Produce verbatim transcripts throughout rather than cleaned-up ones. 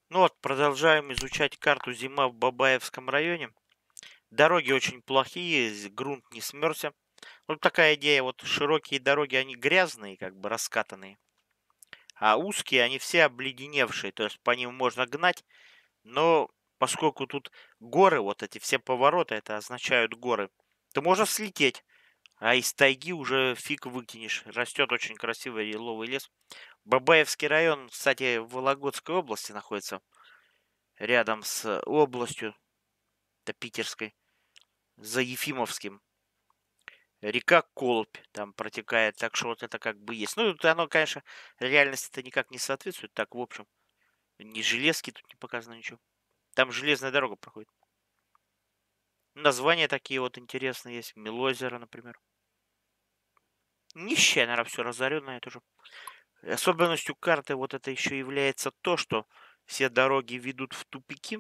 Ну вот, продолжаем изучать карту «Зима в Бабаевском районе». Дороги очень плохие, з- грунт не смерзся. Вот такая идея, вот широкие дороги, они грязные, как бы раскатанные, а узкие, они все обледеневшие, то есть по ним можно гнать, но поскольку тут горы, вот эти все повороты, это означают горы, то можно слететь, а из тайги уже фиг выкинешь. Растет очень красивый еловый лес. Бабаевский район, кстати, в Вологодской области находится, рядом с областью, это питерской, за Ефимовским. Река Колпь там протекает, так что вот это как бы есть. Ну, это оно, конечно, реальности-то никак не соответствует, так, в общем. Ни железки тут не показано, ничего. Там железная дорога проходит. Названия такие вот интересные есть. Мелозеро, например. Нищая, наверное, все разоренное тоже. Особенностью карты вот это еще является то, что все дороги ведут в тупики.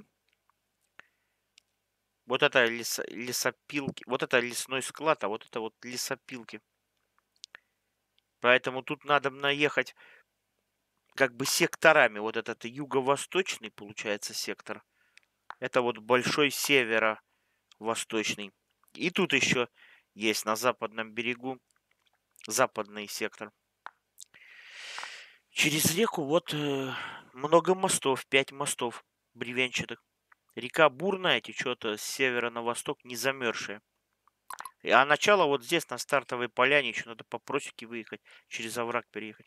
Вот это лес, лесопилки, вот это лесной склад, а вот это вот лесопилки. Поэтому тут надо наехать как бы секторами. Вот этот юго-восточный, получается, сектор. Это вот большой северо-восточный. И тут еще есть на западном берегу западный сектор. Через реку вот э, много мостов, пять мостов бревенчатых. Река бурная, течет с севера на восток, не замерзшая. А начало вот здесь, на стартовой поляне, еще надо по просеке выехать, через овраг переехать.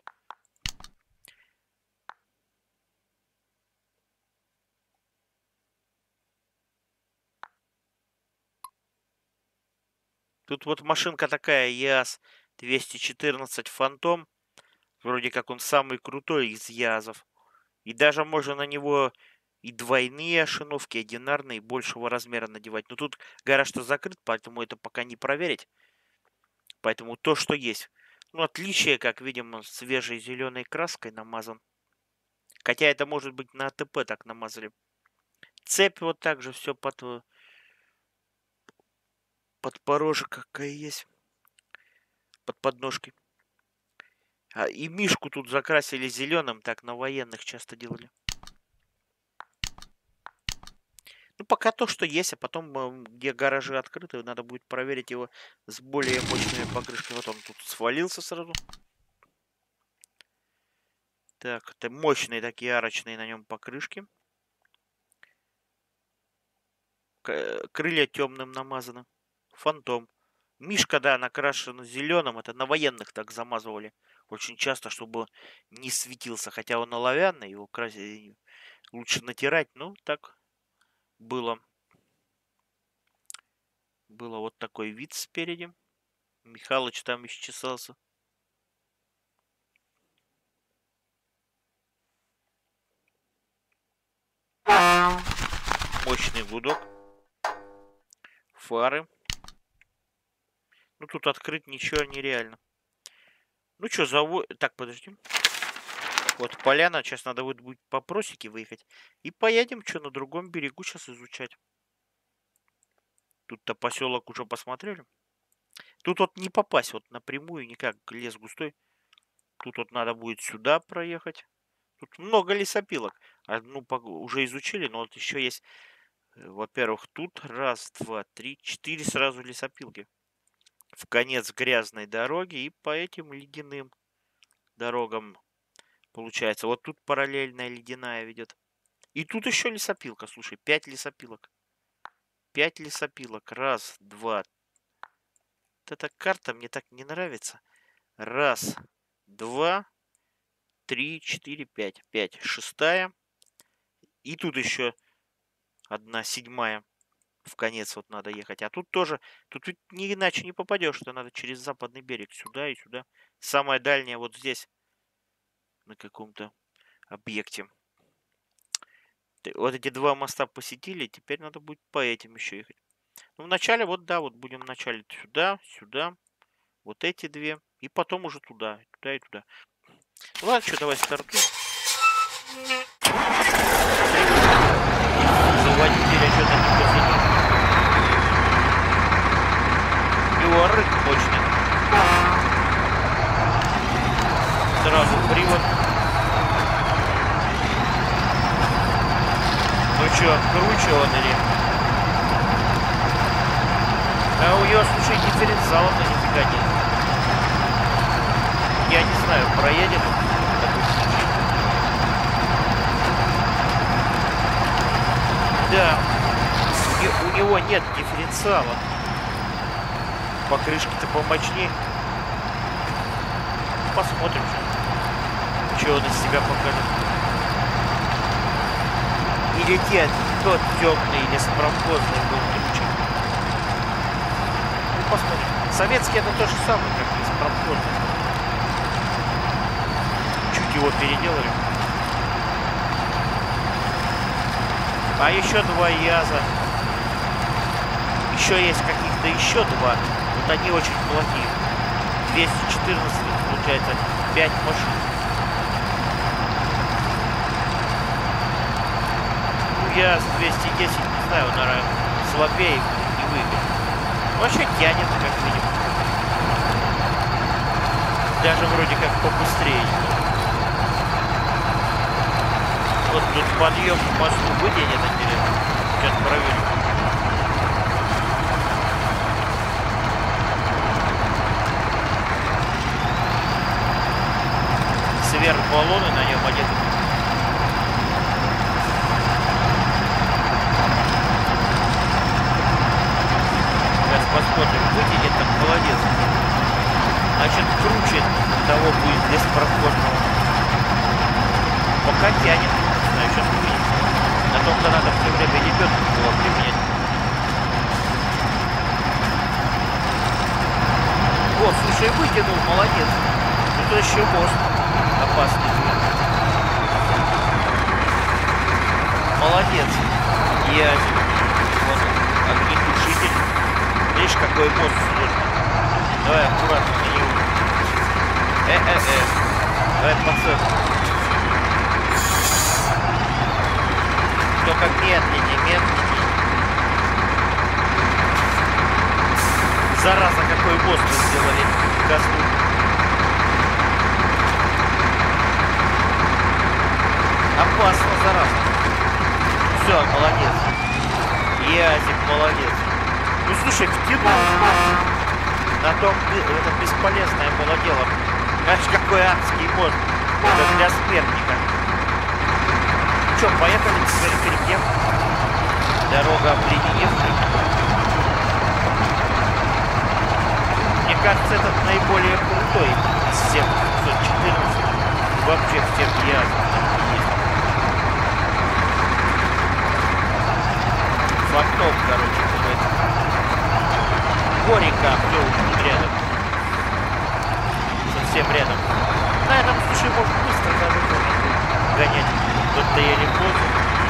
Тут вот машинка такая ЯЗ двести четырнадцать Фантом. Вроде как он самый крутой из ЯЗов. И даже можно на него и двойные ошиновки, и одинарные, большего размера надевать. Но тут говорят, что закрыт, поэтому это пока не проверить. Поэтому то, что есть. Ну, отличие, как видим, свежей зеленой краской намазан. Хотя это может быть на АТП так намазали. Цепь вот так же все под, э, под порожек какая есть. Под подножкой. А, и мишку тут закрасили зеленым, так на военных часто делали. Ну, пока то, что есть, а потом, м, где гаражи открыты, надо будет проверить его с более мощными покрышками. Вот он тут свалился сразу. Так, это мощные такие арочные на нем покрышки. К- Крылья темным намазаны. Фантом. Мишка, да, накрашен зеленым. Это на военных так замазывали. Очень часто, чтобы не светился. Хотя он оловянный, его красить лучше натирать. Ну, так было. Было вот такой вид спереди. Михалыч там исчесался. Мощный гудок. Фары. Ну, тут открыть ничего нереально. Ну, что, завод... Так, подожди. Вот поляна. Сейчас надо будет, будет по просеке выехать. И поедем, что, на другом берегу сейчас изучать. Тут-то поселок уже посмотрели. Тут вот не попасть вот напрямую никак. Лес густой. Тут вот надо будет сюда проехать. Тут много лесопилок. Одну уже изучили, но вот еще есть... Во-первых, тут раз, два, три, четыре сразу лесопилки. В конец грязной дороги и по этим ледяным дорогам получается. Вот тут параллельная ледяная ведет. И тут еще лесопилка, слушай, пять лесопилок. Пять лесопилок. Раз, два. Вот эта карта мне так не нравится. Раз, два, три, четыре, пять. Пять. Шестая. И тут еще одна седьмая. В конец вот надо ехать. А тут тоже, тут ведь не иначе не попадешь, что надо через западный берег. Сюда и сюда. Самая дальняя вот здесь. На каком-то объекте. Вот эти два моста посетили, теперь надо будет по этим еще ехать. Ну, вначале, вот да, вот будем вначале сюда, сюда, вот эти две, и потом уже туда, туда и туда. Ну ладно, что, давай стартуем. Заводителя что-то не посетил. Его рык мощный. Сразу привод. Чё, круче он или? А у него, слушай, дифференциала-то нифига нет. Я не знаю, проедет он в таком случае. Да, у, не, у него нет дифференциала. Покрышки-то помощнее. Посмотрим, что он из себя покажет. Или те, тот темный лесопромхозный был круче. Ну, посмотрим. Советский это то же самое, как лесопромхозный. Чуть его переделали. А еще два ЯЗа. Еще есть каких-то еще два. Вот они очень плохие. двести четырнадцать, получается, пять машин. Ну, ЯЗ двести десять, не знаю, наверное, слабее не выиграет. Вообще тянет, как минимум. Даже вроде как побыстрее. Вот тут подъем к мосту вытянет, интересно. Сейчас проверим. Сверх баллоны на нем одеты. Сейчас посмотрим, вытянет, так молодец. Значит, круче того будет лесопроходного. Пока тянет. Не знаю, сейчас увидим. На том-то надо все время лебедку было применять. О, слушай, вытянул, молодец. Тут еще мост. Опасный. Молодец. Я вот огнетушитель. Видишь, какой мост сложный. Давай аккуратно на него. Э-э-э. Давай по центру. Только медленнее, медленнее. Зараза, какой мост вы сделали. Газу. Опасно, зараза. Все, молодец. Язик, молодец. Ну, слушай, втянул. На том, это бесполезное было дело. Знаешь, какой адский мост. Это для смертника. Ну что, поехали теперь к реке. Дорога обледеневшая. Мне кажется, этот наиболее крутой из всех пятьсот четырнадцать. Вообще всех язык. Фактов, короче, говорит. Горенько, все уже тут рядом. Совсем рядом. На этом, слушай, может быстро даже можно гонять. Тут-то еле поздно.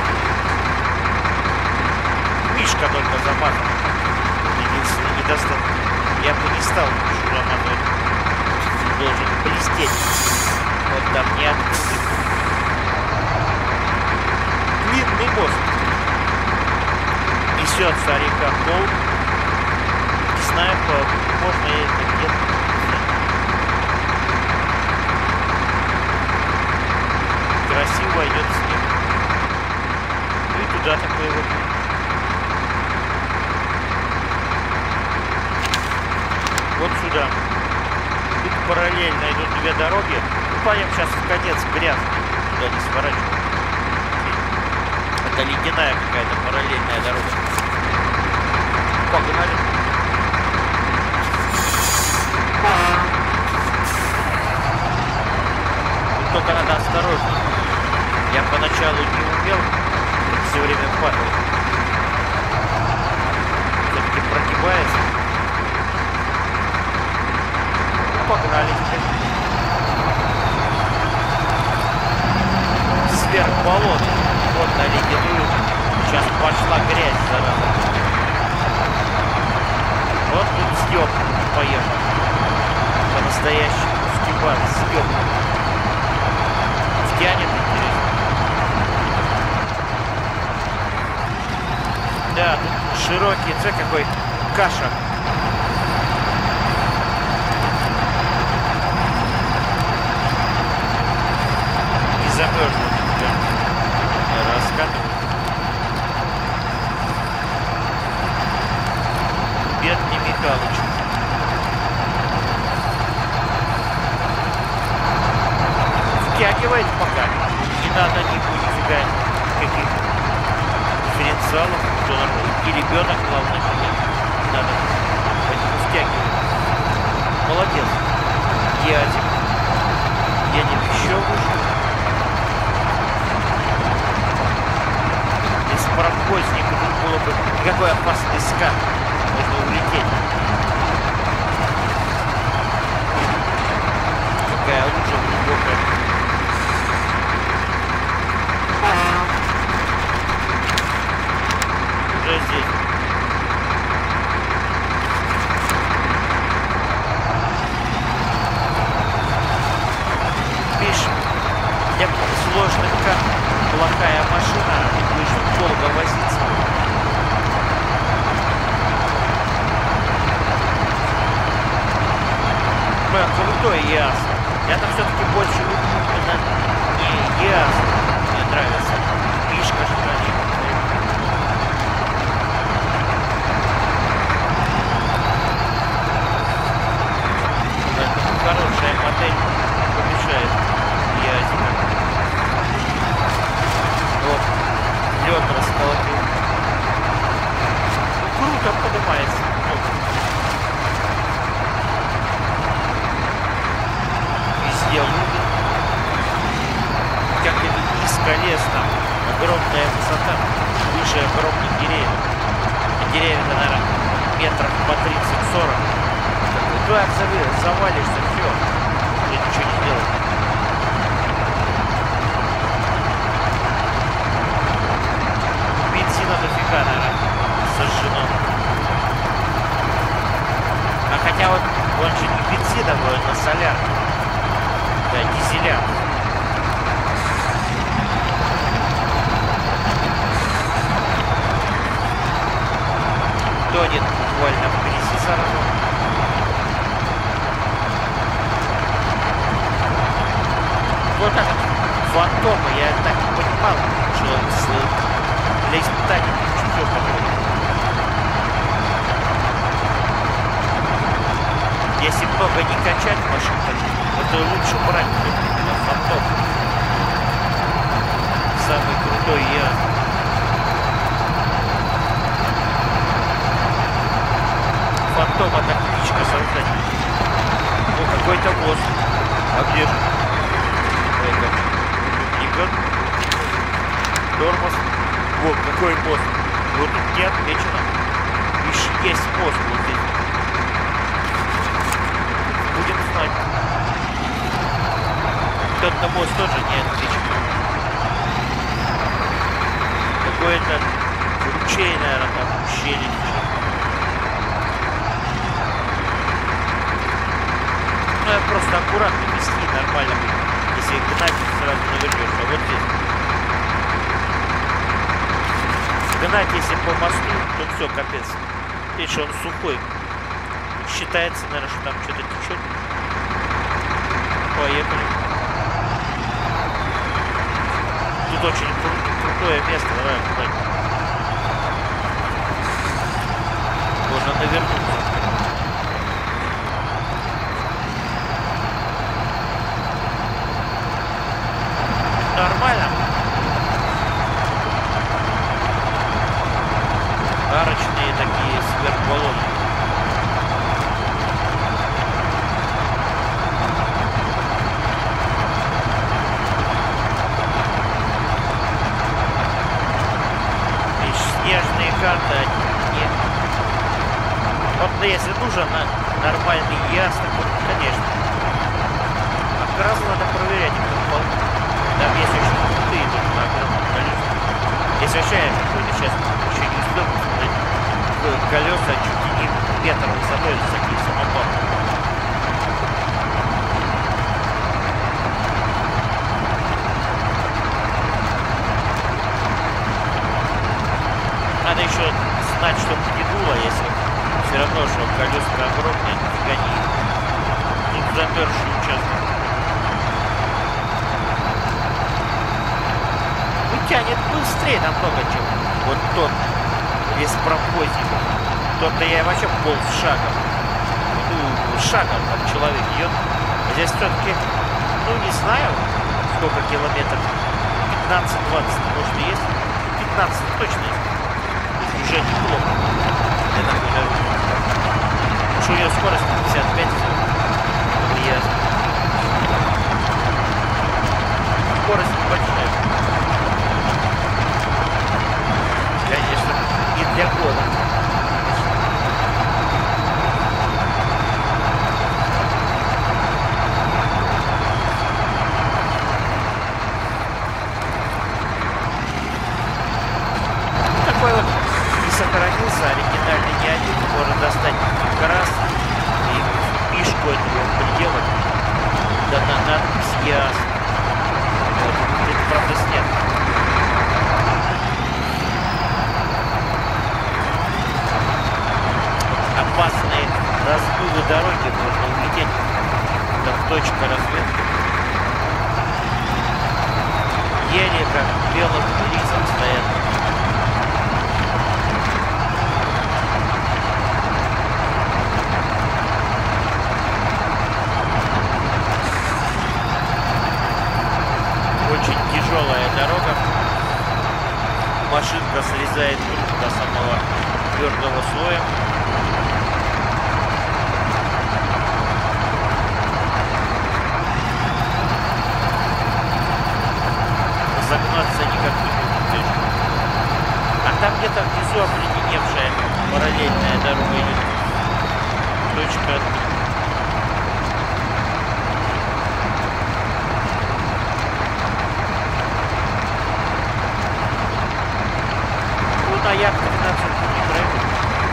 Мишка только замазан. Единственный недостаток. Я бы не стал Мишу замазывать. Должен блестеть. Вот там не открытый. Длинный мост. Несется река Пол. Не знаю, можно я это где-то. Красиво идет снег. Ну и туда такой вот. Вот сюда. Тут параллельно идут две дороги. Ну, пойдем сейчас в конец грязный. Туда не сворачиваем. Это ледяная какая-то параллельная дорога. Погнали. Тут только надо осторожно. Я поначалу не умел, все время падал. Все-таки прогибается. Погнали теперь. Сверх болот. Вот на ледяную. Сейчас пошла грязь, зараза. Вот тут Стёп поехал. По-настоящему Степан Стёп. Втянет, интересно. Да, тут широкий, смотри, какой каша. И замерзнут. Раскатывают. втягивает пока. Не надо нифига каких дифференциалов. И ребенок, главное, что нет. Не надо. Поэтому втягивает. Молодец. Ядик. Едем еще выше. Если паровозник, было бы никакой опасный скат. Можно улететь. Какая лужа глубокая. Уже здесь. Видишь, для сложных карт плохая машина, ты будешь долго возиться. Бля, крутой яс. Я-то все-таки больше люблю именно не яс. Мне нравится Мишка, что ли. Это хорошая модель, помешает ясика. Вот, лед расколотил. Круто поднимается. Везде луги. Как это низко лес там. Огромная высота. Выше огромных деревьев. Деревья-то, наверное, метров по тридцать-сорок. Туда завалишься, все. Ты ничего не сделаешь. Бензина дофига, наверное, сожжено. А хотя вот он же не бензиновый, он на солярке. Да, дизеля. Тонет буквально в грязи сразу. Вот так вот фантомы, я так не понимал, что с, для испытаний чужого подходит. Если много не качать машин, то лучше брать именно фантом. Самый крутой я. Фантом — это птичка создать. Ну, какой-то мост. А где же? Это Никон. Тормоз. Вот, какой мост. Вот тут не отмечено. Лишь есть мост вот здесь. Будем знать. Тот-то мост тоже не отмечен. Какое-то ручей, наверное, там ущелье. Ну, я просто аккуратно вести, нормально будет. Если гнать, сразу навернешь. А вот здесь. Гнать, если по мосту, то все, капец. Видишь, он сухой. Считается, наверное, что там что-то течет. Поехали. Тут очень кру крутое место. Давай куда-нибудь. Можно навернуться. Нормально. Арочные такие сверхбаллоны. И снежные карты нет. Вот если нужен нормальный яс, то, конечно. А раз надо проверять их. Там есть очень крутые тут на огромном колесе. Если вообще какой-то сейчас еще не успел посмотреть, колеса чуть ли не метр высотой, такие самопалы. Надо еще знать, что тянуло, если все равно, что колеса огромные, нифига не тут замерзший участок. Тянет быстрее намного, чем вот тот лесопромхозник. Тот-то я вообще полз шагом. Ну, шагом там человек идет. А здесь все-таки, ну не знаю, сколько километров? пятнадцать-двадцать, может, и есть? пятнадцать точно есть. Уже неплохо. Я такой дорогу. Что у нее скорость пятьдесят пять? Ясно. Скорость небольшая. Конечно, и для года. Такой вот не сохранился оригинальный не один, можно достать несколько раз и мишку этого приделать. Да на надпись ясно. Вот, это правда снег. Опасные размывы дороги, можно улететь. Там точка разведки. Еле как белым лисом стоят. Очень тяжелая дорога. Машинка срезает грунт до самого твердого слоя. Загнаться никак не будет. А там где-то внизу обледеневшая параллельная дорога идет. Точка. А я тринадцать не проехал.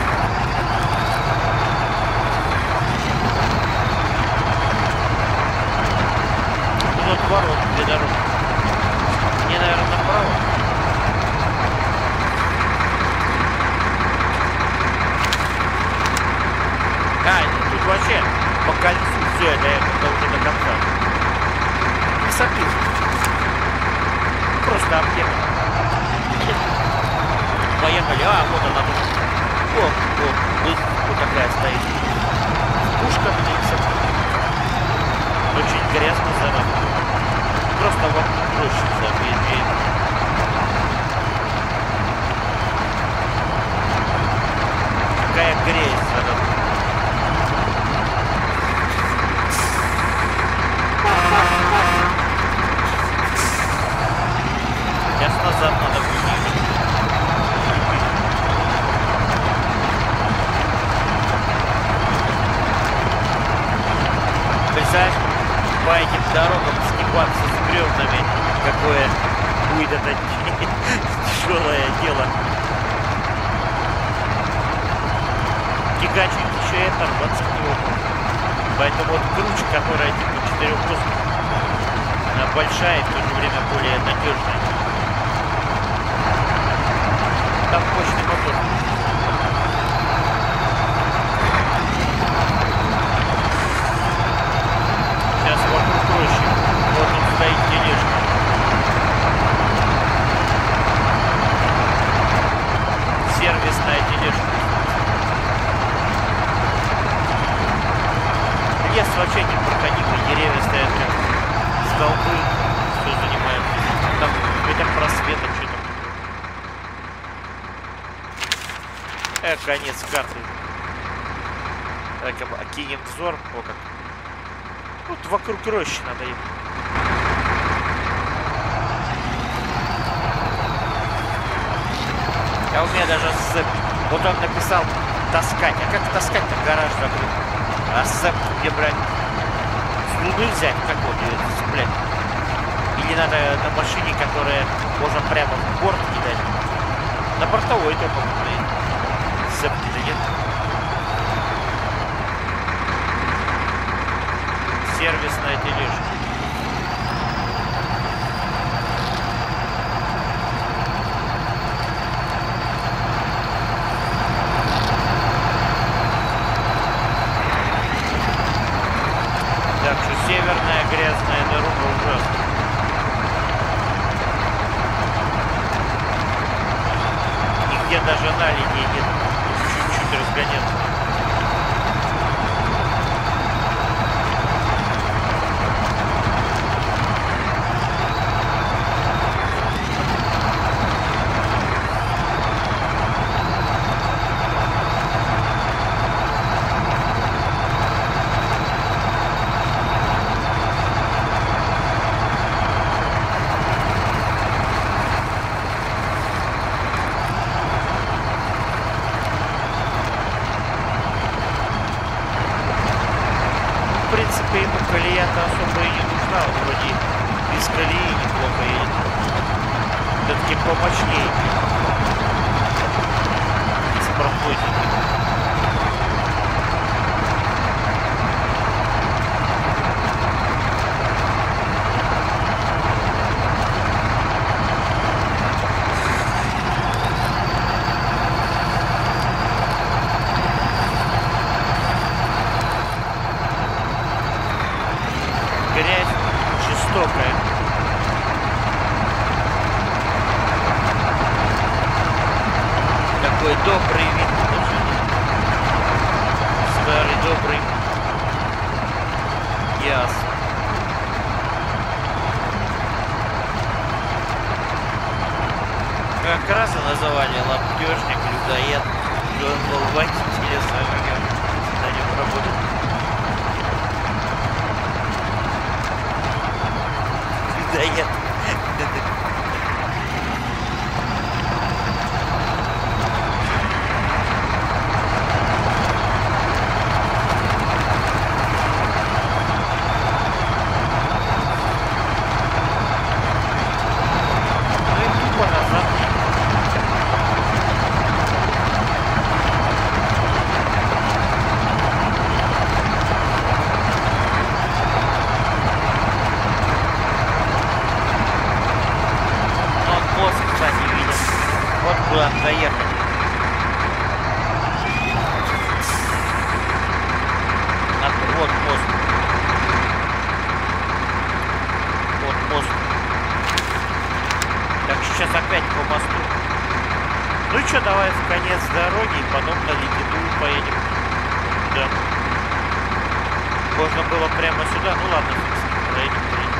Вот ворот, две дороги. Мне, наверное, направо. А, тут вообще по кольцу все это я как-то уже до конца. Не сопил. Просто объехал. Поехали. А, вот она тут. О, о, вот, вот такая стоит. Пушка птица. Очень грязно зараза. Просто вокруг рощицы объезжает. Какая грязь зараза. Сейчас назад надо будет. Представляешь, по этим дорогам скипаться с бревнами, какое будет это тяжелое дело. Гигачить еще и оторваться от него можно. Поэтому вот круче, которая типа четырехосная, она большая и в то же время более надежная. Там мощный мотор. Сейчас вокруг проще. Вот тут стоит тележка. Сервисная тележка. Лес вообще не проходимый, деревья стоят прям. Столбы, все занимает. Там какой-то просвет, что там. Э, конец карты. Так, окинем взор. О, как. Вот вокруг рощи надо ехать. А у меня даже сэп. Вот он написал таскать. А как таскать-то гараж закрыт? А сэп где брать? С луны взять? Как вот ее цеплять? Или надо на машине, которая можно прямо в борт кидать? На бортовой только можно. Сэпки-то нет. Сервисная тележка. Так что северная грязная дорога ужасная. Нигде даже на линии нет. Чуть-чуть разгоняться. таким помощнее. Из промхозники. Грязь жестокая. Такой добрый вид. Старый добрый яс. Как раз и назвали лаптежник, людоед. Он был водителем, а как на нем работал. Людоед. Куда доехать? Вот мост. Вот мост. Так, сейчас опять по мосту. Ну что, давай в конец дороги, и потом на Ликиду поедем. Да. Можно было прямо сюда. Ну ладно, проедем, проедем.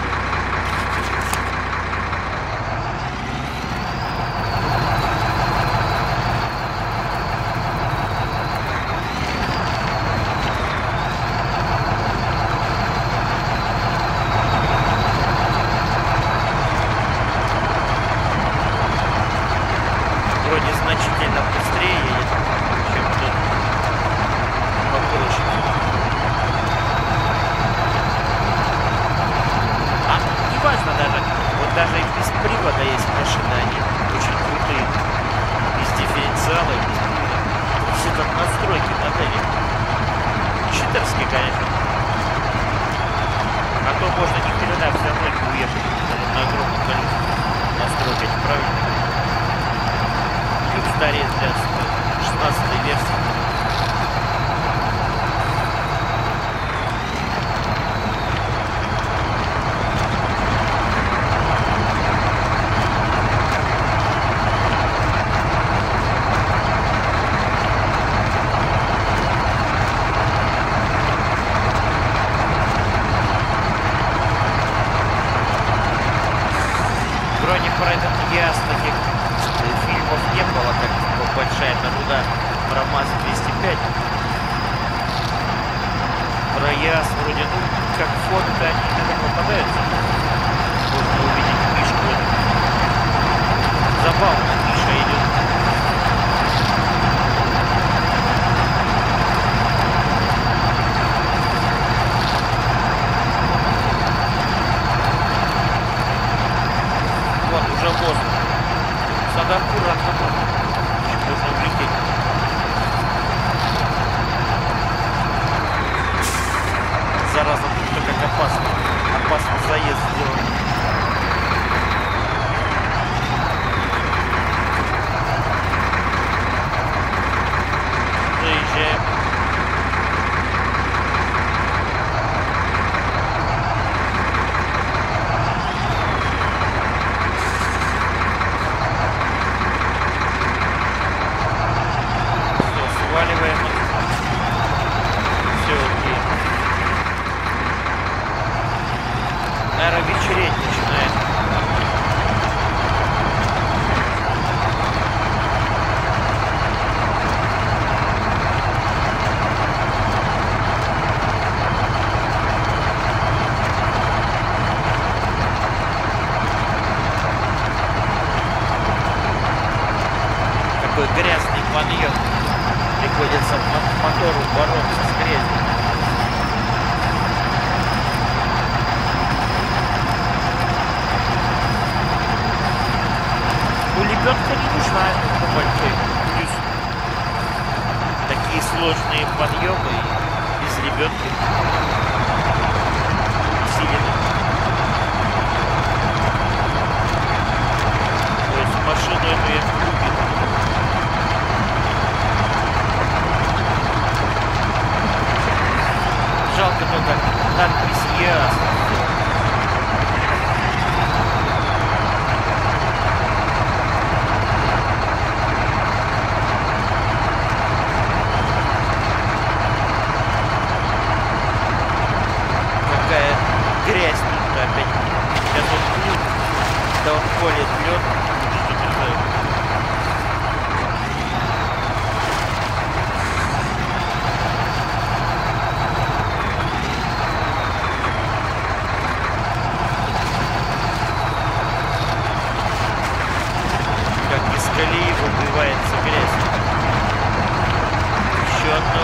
Вроде значительно быстрее едет, чем тут попроще. А не важно даже, вот даже и без привода есть машины, они очень крутые, без дифференциала и без привода. Все это настройки модели. Читерские, конечно. А то можно ни хрена все равно не уехать на огромном количестве настройки, правильно? Старее для шестнадцатой версии. Вроде про этот яс таких фильмов не было, как большая наруда про МАЗ двести пять. Про яс вроде, ну, как фото-то они иногда попадаются. Можно увидеть Мишку. Забавно, Миша идет. Вот, уже мост. Надо аккуратно, можно улететь. Зараза, тут как опасно. Опасный заезд сделан. Заезжаем. Сваливаем. Все окей. Наверное, вечереть начинает. Такой грязный подъем. Приходится мотору бороться с грязью. лебедка не нужна, это большой плюс. Такие сложные подъемы без лебедки. Силины. То есть машину эту я купил. Жалко только надпись ЕАС. Какая грязь тут опять. Сейчас вот плюс, когда он колет лед, как из колеи выбивается грязь. Еще одно.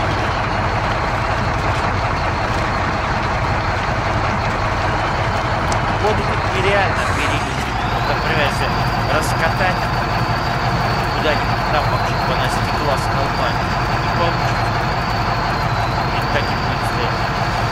Воду тут нереально перелить. Вот, например, если раскатать куда-нибудь там вообще, чтобы она стекла с холма, не получится. И так и будет стоять.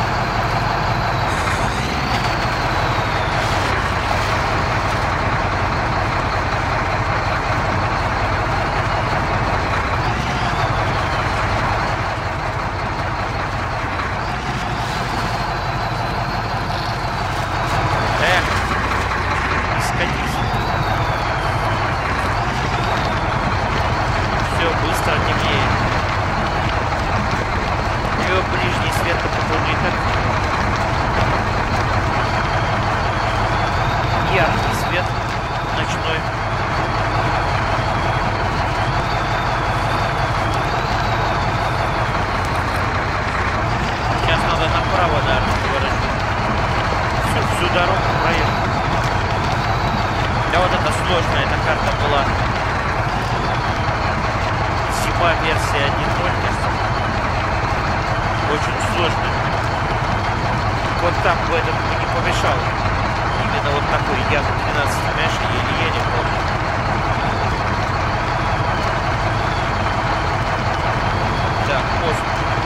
Версия один ноль, очень сложная. Вот там в этом не помешало. Именно вот такой Ягу двенадцать Mesh еле-еле можно. Так, мост.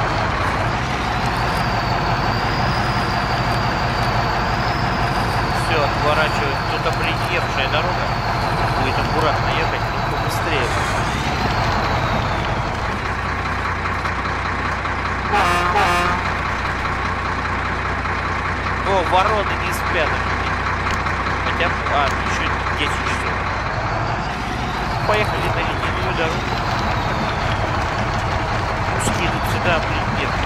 Все, отворачиваю. Тут обледеневшая дорога. Будет аккуратно ехать, но побыстрее. О, вороны не спят. Хотя, а, еще десять часов. Поехали на ледяную дорогу. Узкие тут всегда, блин, нет.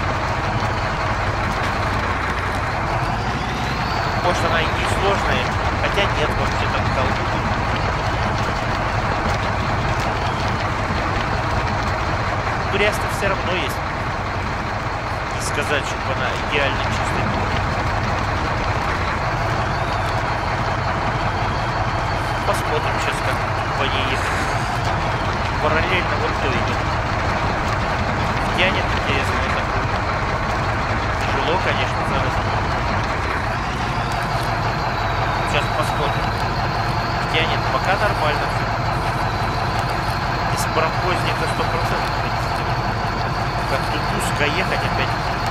Может, она и не сложная, хотя нет, вообще там колдует. Грязь-то все равно есть. Не сказать, чтобы она идеально чистая. Посмотрим сейчас, как по ней ехать. Параллельно вот то идет. Тянет, интересно, вот так. Тяжело, конечно, зараз. Сейчас посмотрим. Тянет, пока нормально все. Из паровозника сто процентов. Как тут узко ехать опять.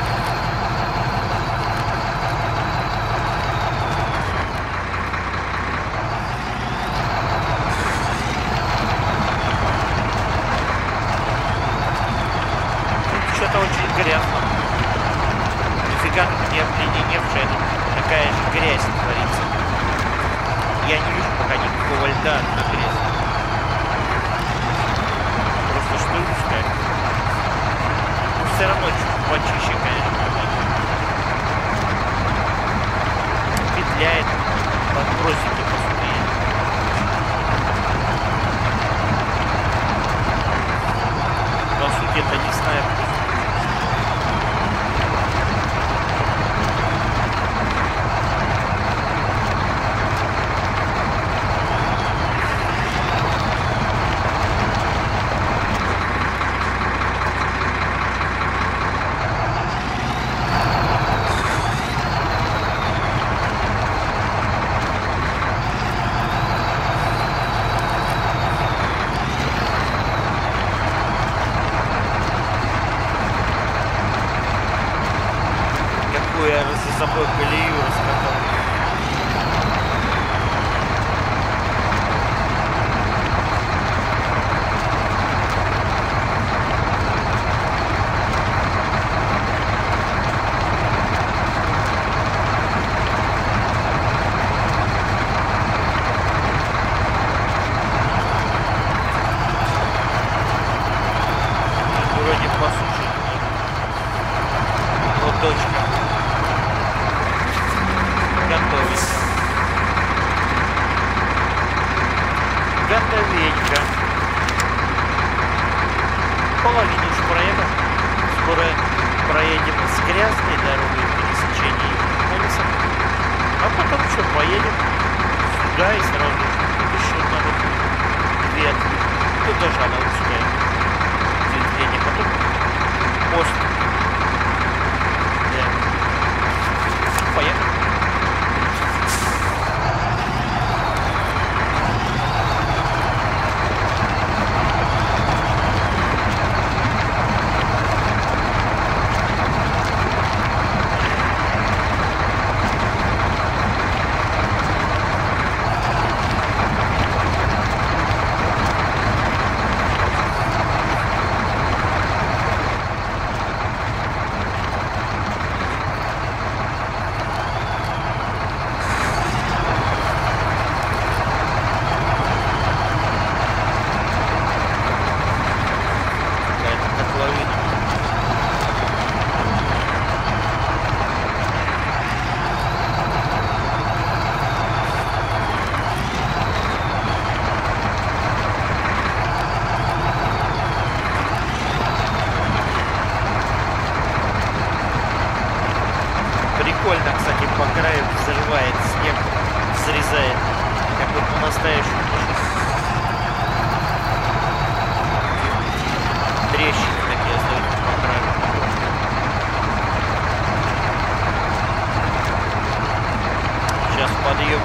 Что-то очень грязно. Нифига тут не обледеневшая, тут такая же грязь творится. Я не вижу пока никакого льда на грязи. Просто что узкая. Но все равно чуть почище, конечно. Петляет, подбросики посудили. По сути, это не снайпер. собой колею раскатал. Вроде по суше. Вот точка. Готовится. Готовенько. Половину уж проехал. Скоро проедем с грязной дорогой пересечения полиса. А потом что, поедем сюда и сразу еще надо две. Тут тоже она узкая. Движение. Потом мост. Да. Поехали. Прикольно, кстати, по краю взрывает снег, срезает, как бы по-настоящему. Трещины такие остаются по краю. Сейчас подъем.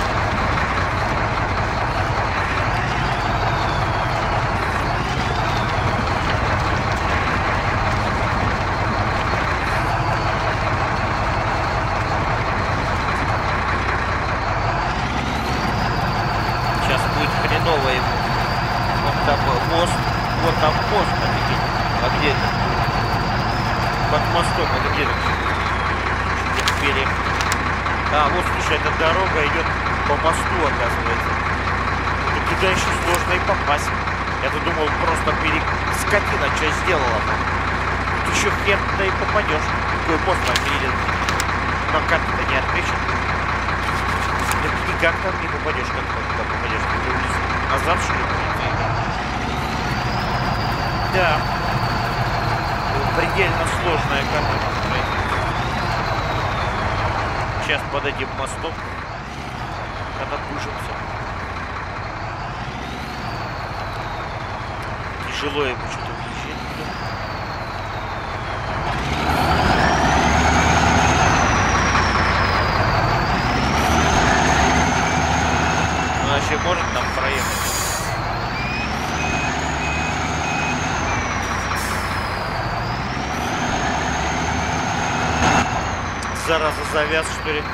Хреново ему. Вот там мост. Вот там мост, офигеть. А где это? Под мостом, это где это? Пере... А, вот, слушай, эта дорога идет по мосту, оказывается. Ну, туда еще сложно и попасть. Я-то думал, просто пере... скотина что сделала там. Тут еще хер-то и попадешь. Какой мост там едет. На карте-то не отмечен. Никак там не попадешь, как туда попадешь, ты вниз. Назад, что ли, будет? Да. Предельно сложная карта. Сейчас под этим мостом катапушимся. Тяжело ему что-то въезжать. Вообще может нам проехать? Зараза, завяз, что ли?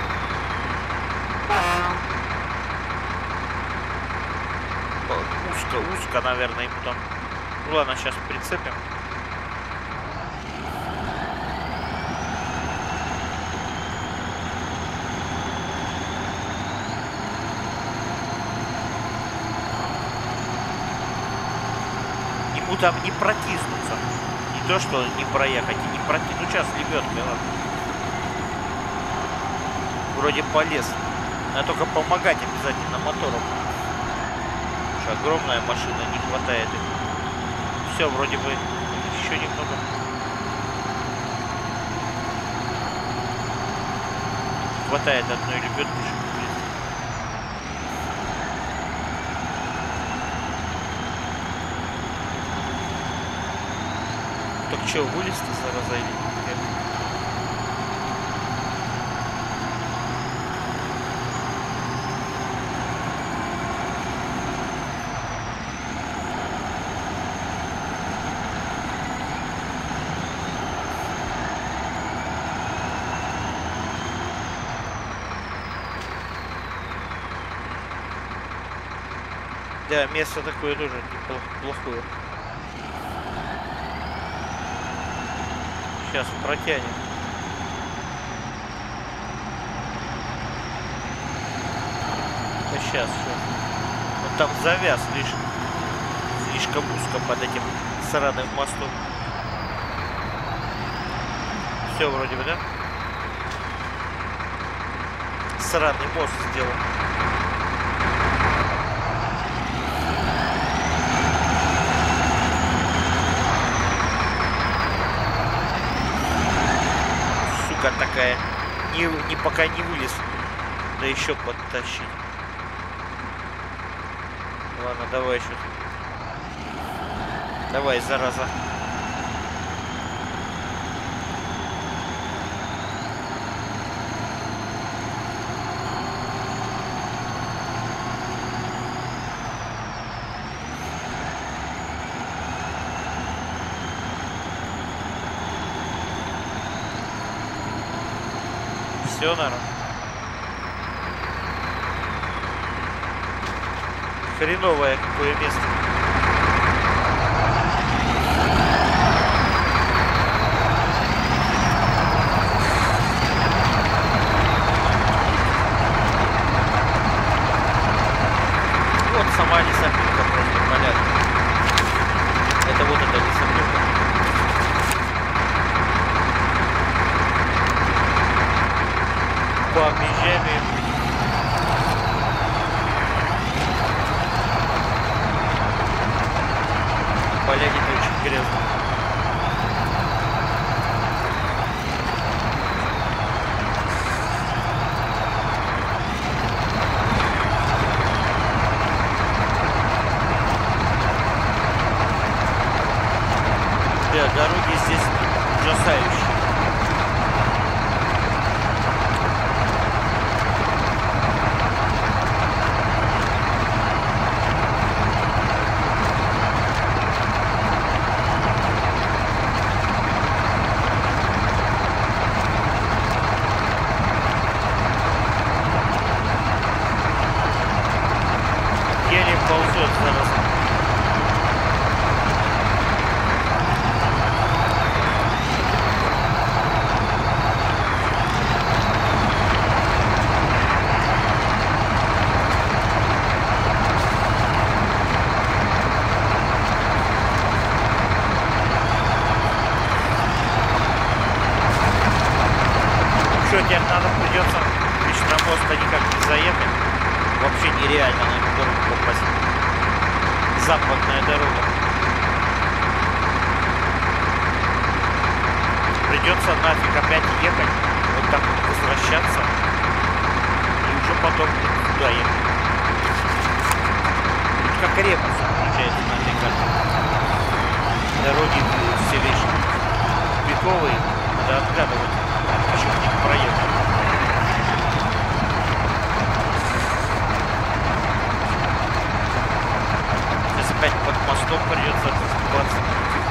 Узко, узко, наверное, ему там. Ну ладно, сейчас прицепим. Там не протиснуться. Не то, что не проехать, и не протиснуться. Ну, сейчас лебедкой, ладно. Вроде полез. Надо только помогать обязательно мотором. Потому что огромная машина, не хватает их. Все, вроде бы еще немного. Хватает одной лебедки. Так что, вылез-то, зараза, или нет? Да, место такое тоже неплохое. Сейчас протянем. Да сейчас все. Он там завяз слишком, слишком узко под этим сраным мостом. Все вроде бы, да? Сраный мост сделал. Сука такая. Не, не пока не вылез. Да еще подтащить. Ладно, давай еще. Давай, зараза. Все, наверное. Хреновое какое место. Вот сама лесопилка просто понятно. Это вот эта лесопилка. Пообъезжаем ее. Поляне очень грязно. Да, дороги здесь ужасающие. Ползет зараз. Что, тебе надо придется лишь на мост, а никак не заехать. Вообще нереально на эту дорогу попасть. Западная дорога. Придется нафиг опять ехать, вот так вот возвращаться и уже потом туда ехать. Тут как репус получается на этой карте. Дороги все лишь тупиковые, надо отгадывать, почему не проехать. Опять под мостом придется сбиваться.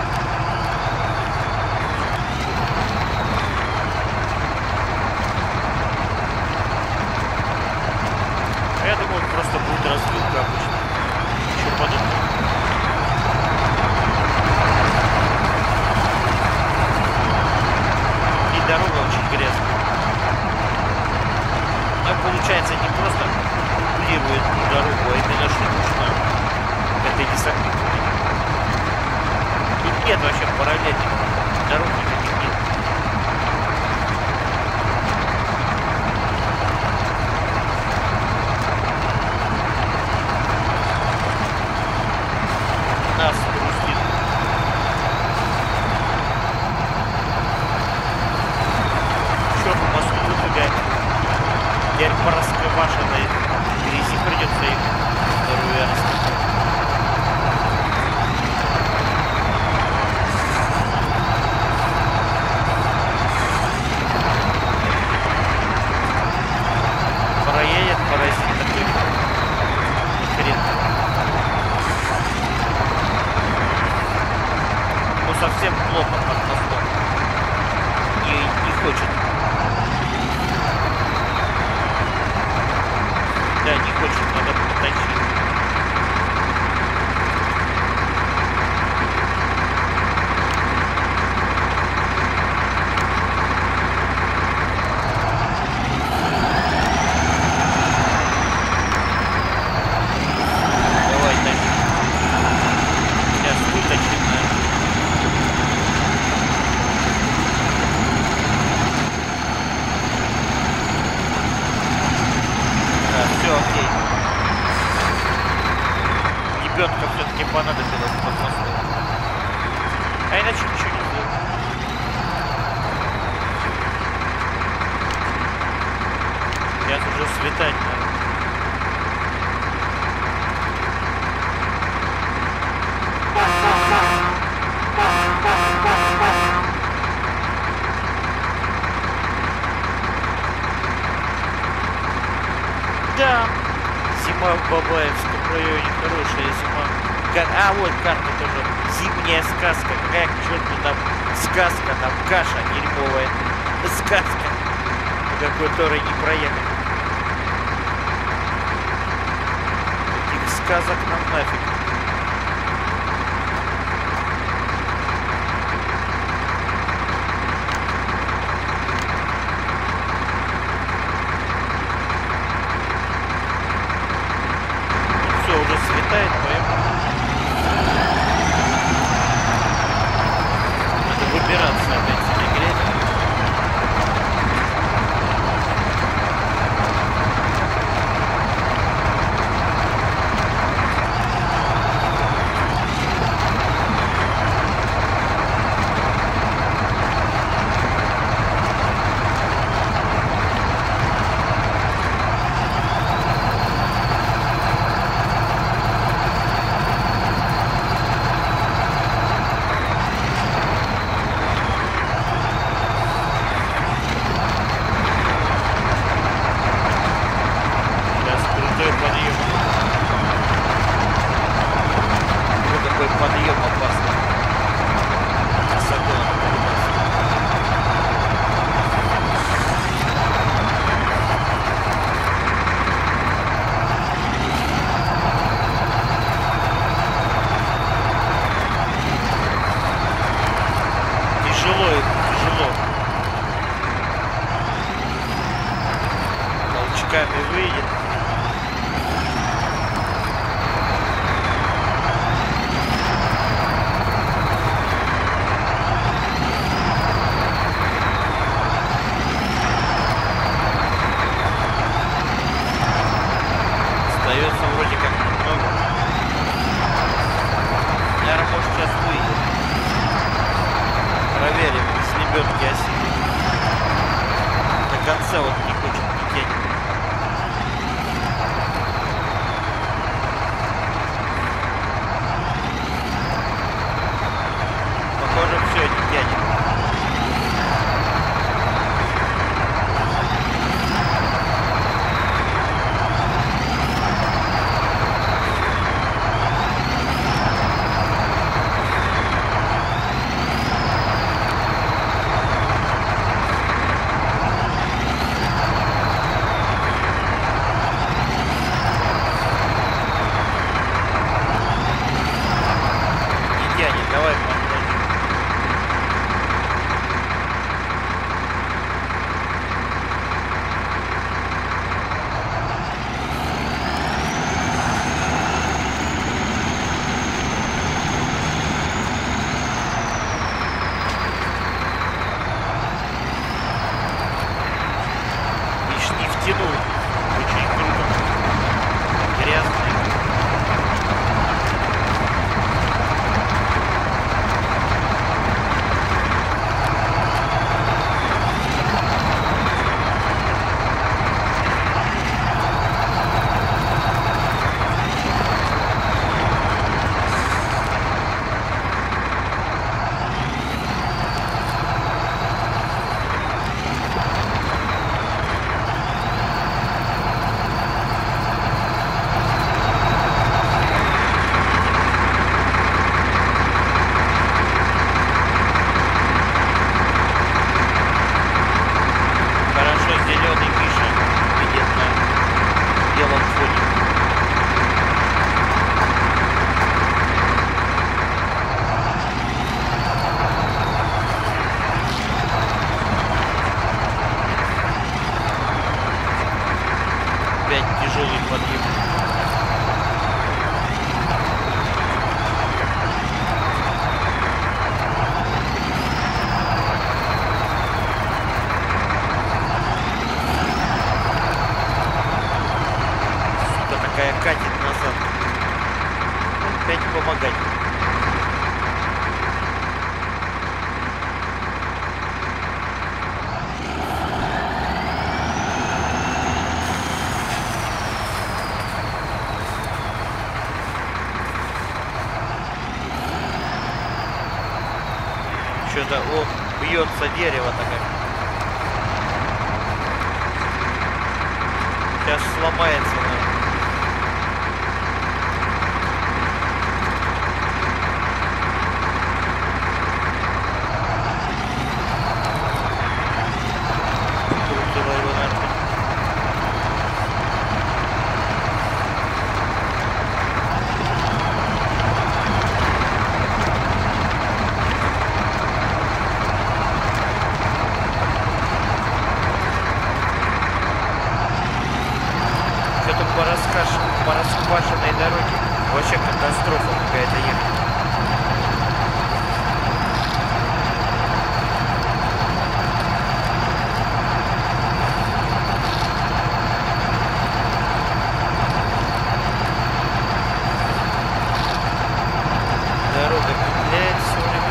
Я думаю, просто будет развилка обычно. Еще подумаю. И дорога очень грязная. Но получается не просто дублирует дорогу, а именно что нужно. Это не сопливо. Тут нет вообще параллельных дорог, никаких нет. Нас грустит. Еще по мосту выбегаем. Теперь по расквашенной грязи придется ехать. Вторую я раскрываю. Проедет паразит такой. Хрен. Ну совсем плохо под мостом. Не, не хочет. Да, не хочет, надо потащить. лебедка все-таки понадобилась под мостом. А иначе ничего не сделать. Сейчас уже светать надо. Да, зима в Бабаевском районе хорошая зима. Как... А, вот карта тоже. Зимняя сказка. Какая к черту там сказка, там каша дерьмовая. Сказка, по которой не проехать. Таких сказок нам нафиг. Светает, поэтому надо выбираться опять с этой грязи. Подъем опасный. Красота. Тяжело, тяжело. Толчками выйдет. Остается вроде как немного. Наверное, может сейчас выйдет. Проверим с лебедки осилит. До конца вот не хочет, не тянет. Похоже, все, не тянет. Давай, видишь, не втянул. Очень круто. Грязный. Зеленый Миша видит на белом фоне. Опять тяжелый подъем. Какая катит назад. опять помогать. Что-то, о, бьется дерево такое. Сейчас сломается, наверное. Крутило его, наверное. По, раскаш... по расквашенной дороге вообще катастрофа какая-то ехать. Дорога петляет все время.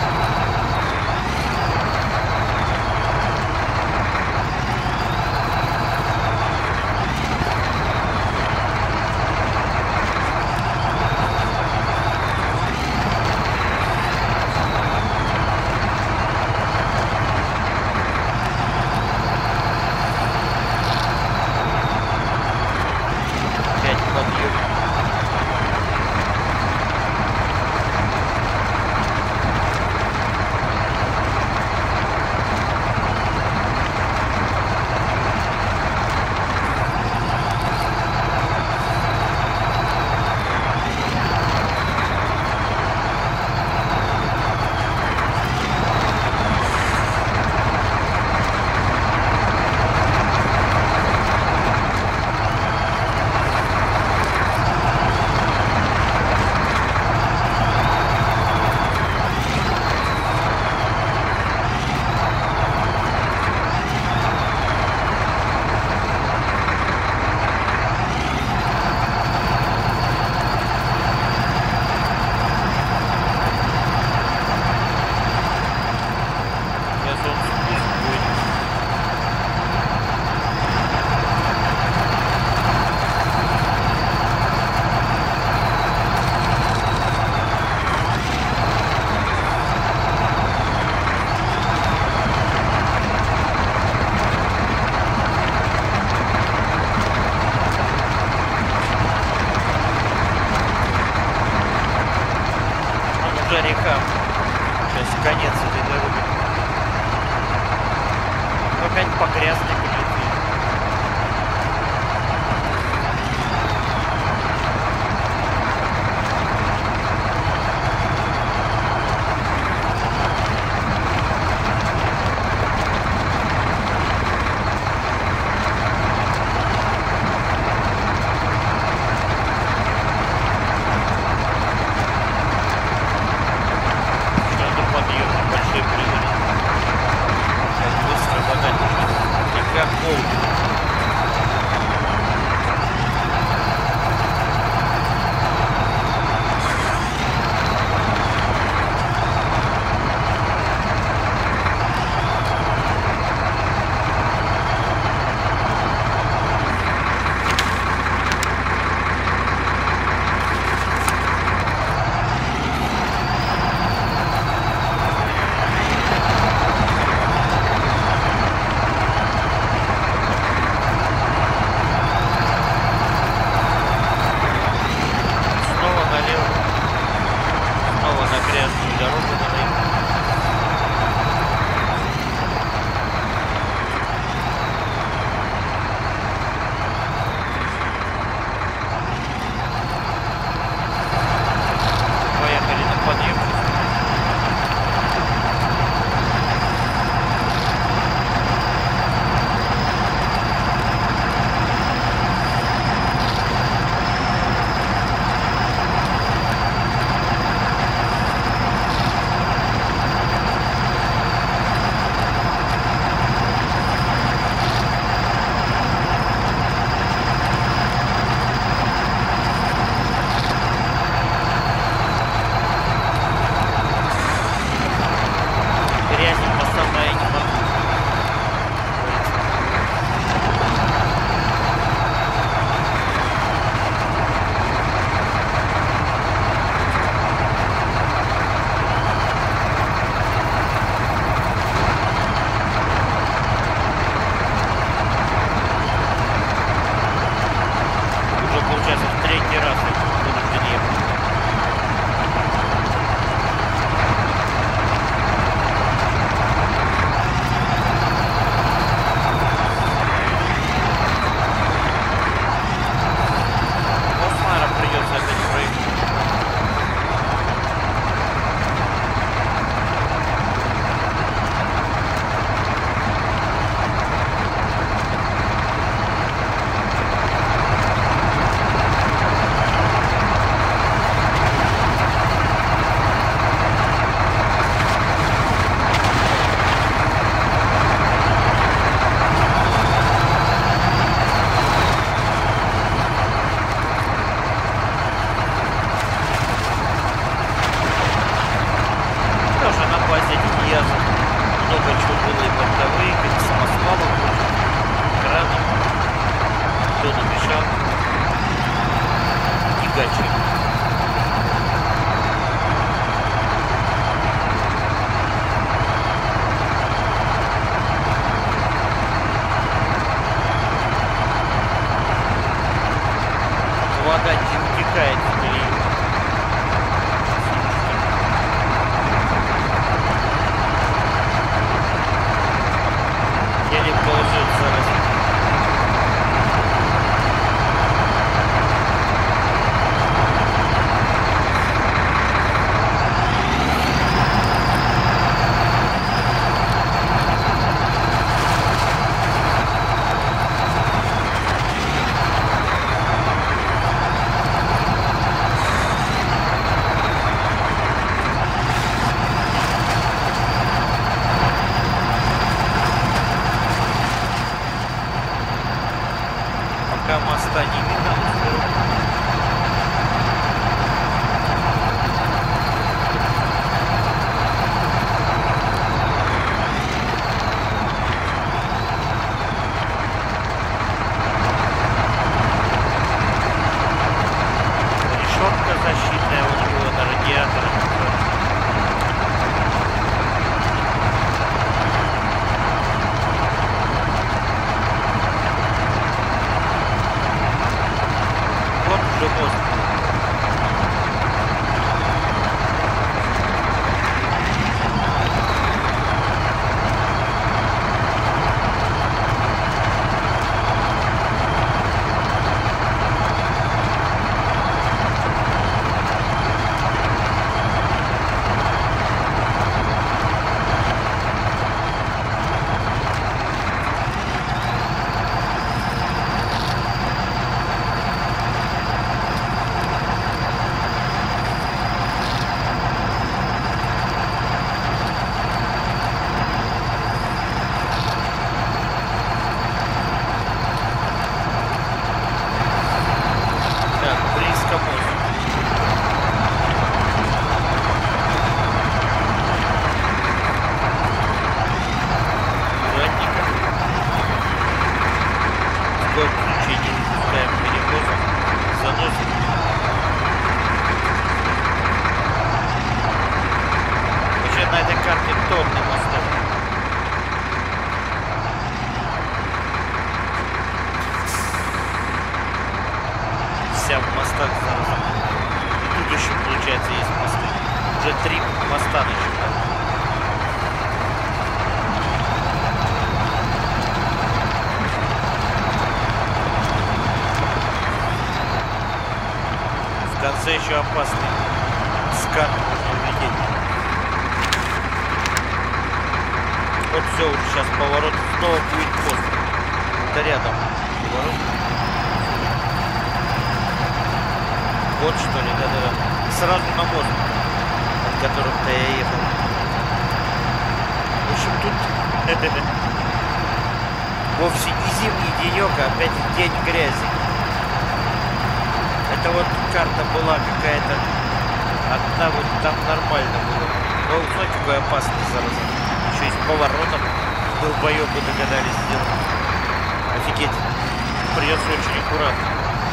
Река. Сейчас конец этой дороги. Опять по грязной полетели. лежачий. Вода не утекает в колею. Еле ползет зараз. Пока моста не видно, решетка защитная у него на радиаторе. Вот уже мост. Так, близко мост. Аккуратненько. Сколько включений ставим перевозом. Заносим. Вообще на этой карте тонны моста. Вся в мостах зараз. И тут еще, получается, есть мосты. Уже три моста насчитали. В конце еще опасный скат можно улететь. Вот все, уже сейчас поворот, снова будет мост. Это рядом поворот. Вот что ли, да-да-да. Сразу на мост, от которого-то я ехал. В общем, тут вовсе не зимний денек, а опять день грязи. Это вот карта была какая-то одна, вот там нормально было. Но смотри, какой опасный зараз. Еще и с поворотом долбоебы догадались сделать. Офигеть. Придется очень аккуратно.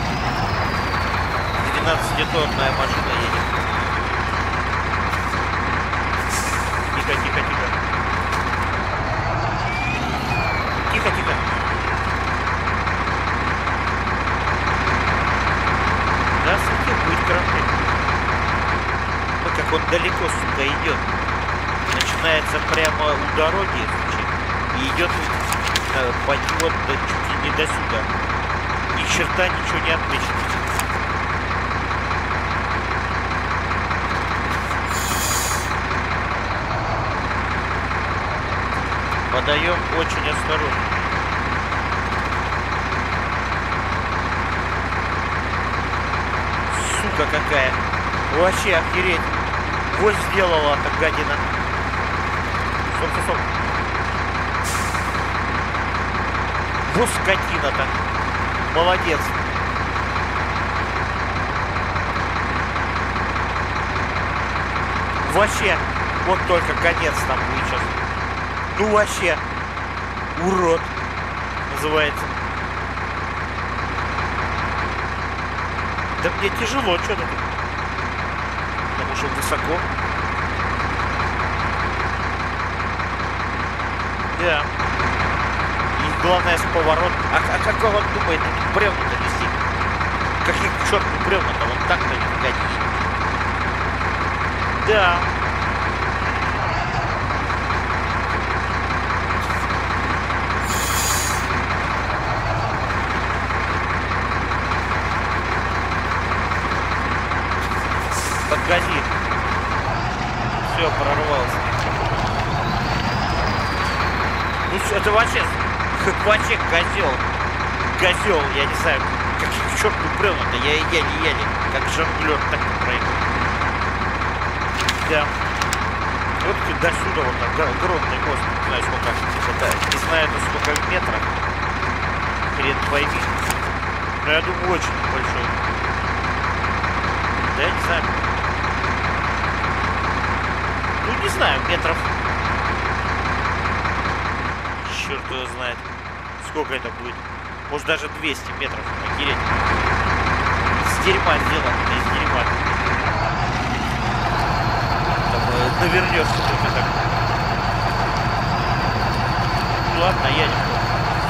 двенадцатитонная машина едет. Тихо, тихо, тихо. Тихо, тихо. Да, смотри, будет корабль. Вот как он далеко, сука, идет. Начинается прямо у дороги и идет по него до, чуть ли не до сюда. Ни черта ничего не отмечено. Подаем очень осторожно. Сука какая. Вообще охереть. Вот сделала эта гадина. Стоп, стоп, стоп. Вот скотина-то. Молодец. Вообще. Вот только конец там будет сейчас. Ну вообще, урод, называется. Да мне тяжело что-то тут. Потому что высоко. Да. И главное с поворот. А, а как он думает, тут бревна-то вести? Каких к черту бревна-то? Вот так-то нифига не едет. Да. Подгази. Все, прорвался. Ну что, это вообще, вообще козел. Козел, я не знаю, каких к черту бревна-то, я еле-еле, как жонглер так-то проехал. Да. Вот до сюда вот так, огромный мост, не знаю сколько, это, не знаю, это сколько в метрах. Хрен пойми. Но я думаю, очень большой. Да, я не знаю. Ну, не знаю, метров. Черт его знает. Сколько это будет. Может, даже двести метров. Охереть. Из дерьма сделано. Из дерьма. Там э, навернешься только так. Ну, ладно, я не помню.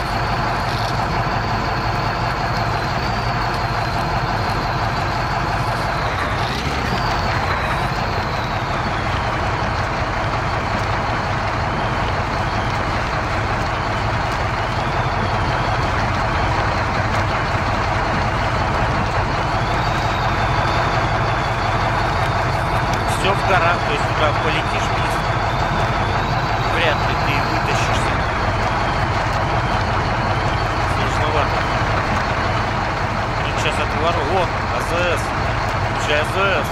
В горах, то есть туда полетишь вниз, вряд ли ты вытащишься. Сложновато. Ну, сейчас отвору. О, АЗС. Включай АЗС.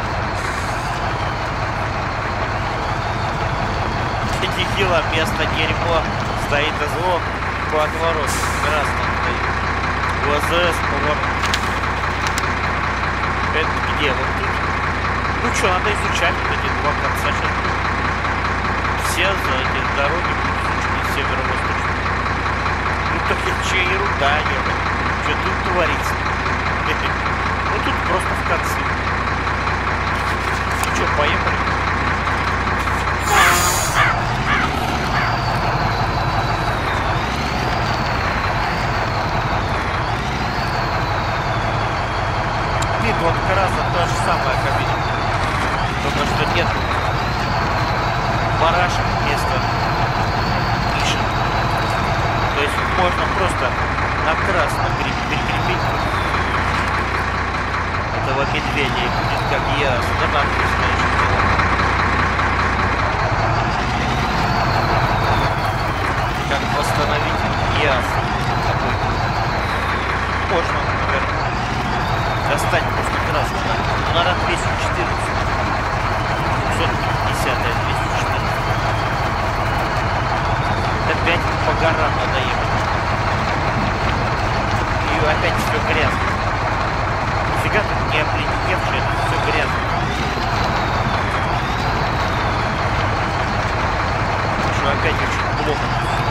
Нехило место, дерьмо. Стоит АЗО по отвороту. Красном стоит. У АЗС поворот. Это где? Вот тут? Ну что, надо изучать вот эти два конца сейчас. Все за эти дороги будут изучены северо-восточно. Ну так и че ерунда ехать. Что тут творится? Ну тут просто в конце. Ну что, поехали? Вид вот как раз то же самое кабина. Только что нет барашек вместо ниши. То есть можно просто на красно перекрепить этого медведя и будет как я. Да надпись, конечно, сделал. Как восстановить ясно. Можно, наверное, достать просто краску. Ну, надо двести четырнадцать. двести пятьдесят, двести четырнадцать. Опять по горам надо ехать. И опять все грязно. Нифига тут не обледеневшее, тут все грязно. Что опять очень плохо.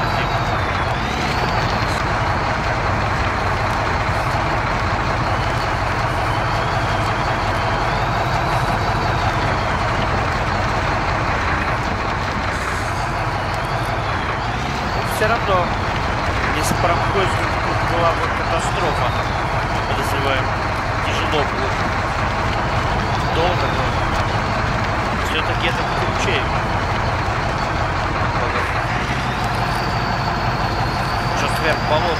Все равно, если промхозить, тут была бы катастрофа, подозреваем, тяжело будет, долго было. Все-таки это круче. Что сверх болота.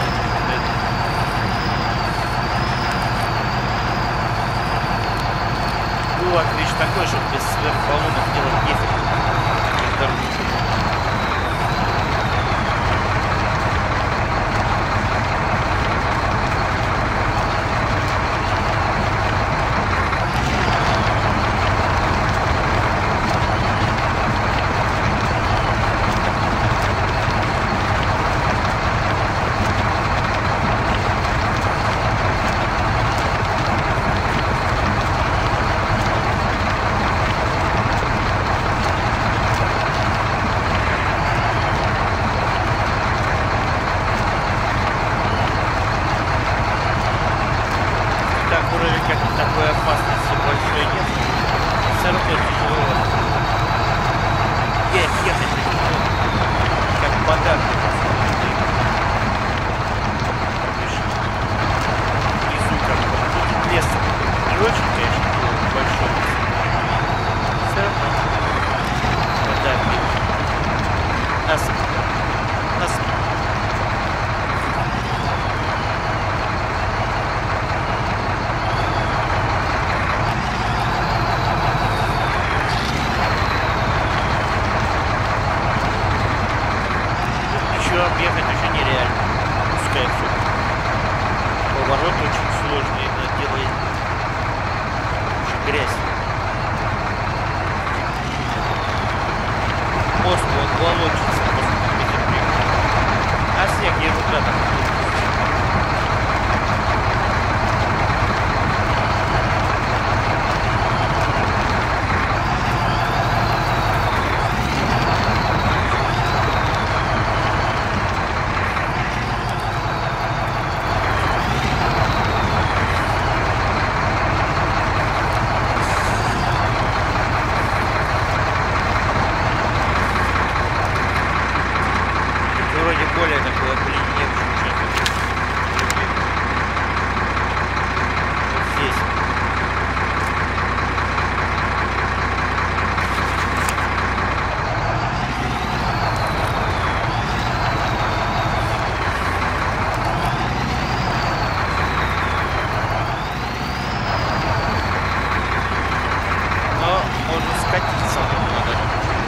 Кулак, видишь, такой же, без сверхбаллонов делать нефиг. все равно тяжело. Я ехать тяжело. Как подарок. Внизу как бы. Тут лес не очень, конечно, большой. Все равно. Подарок. Нас. Нас. Объехать уже нереально. Пускай все. Поворот очень сложный, надо делать уже грязь. Мост он волочится после. А снег ерунда там. Более такое обледеневшее участок. Вот здесь. Но можно скатиться надо.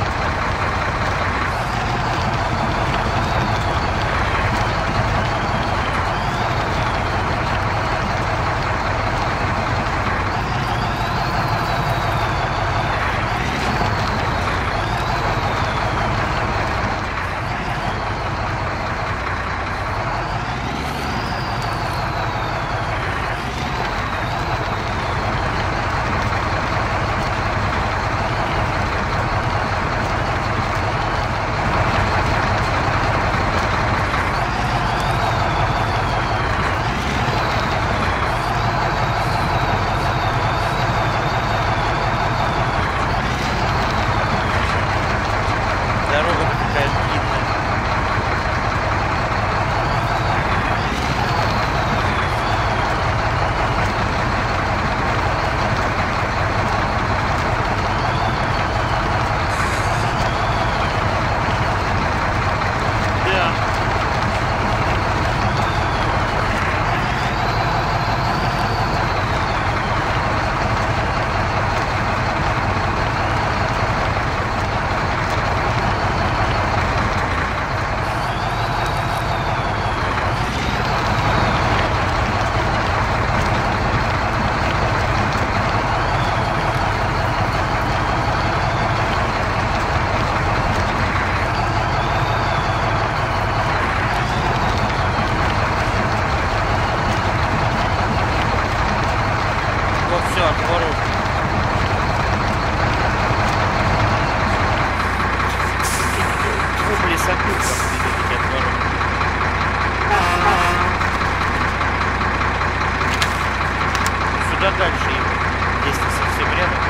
Куда дальше ехать? Если совсем рядом.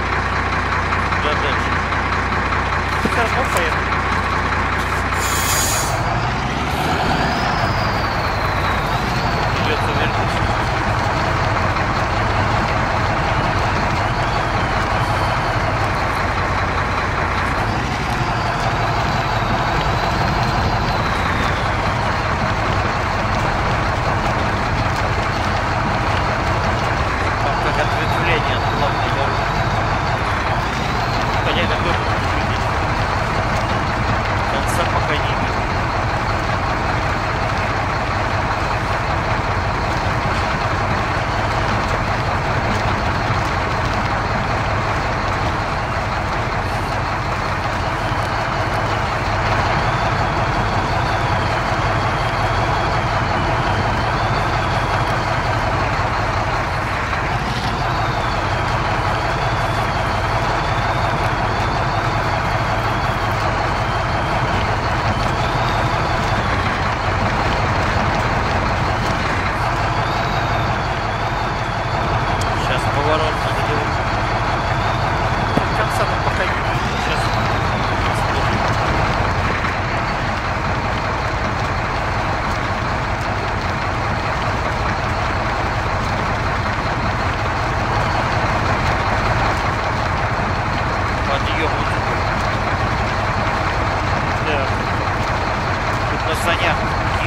Куда дальше? Все равно поехали. Придется вернуться. Ответвление от главной дороги. Хотя это тоже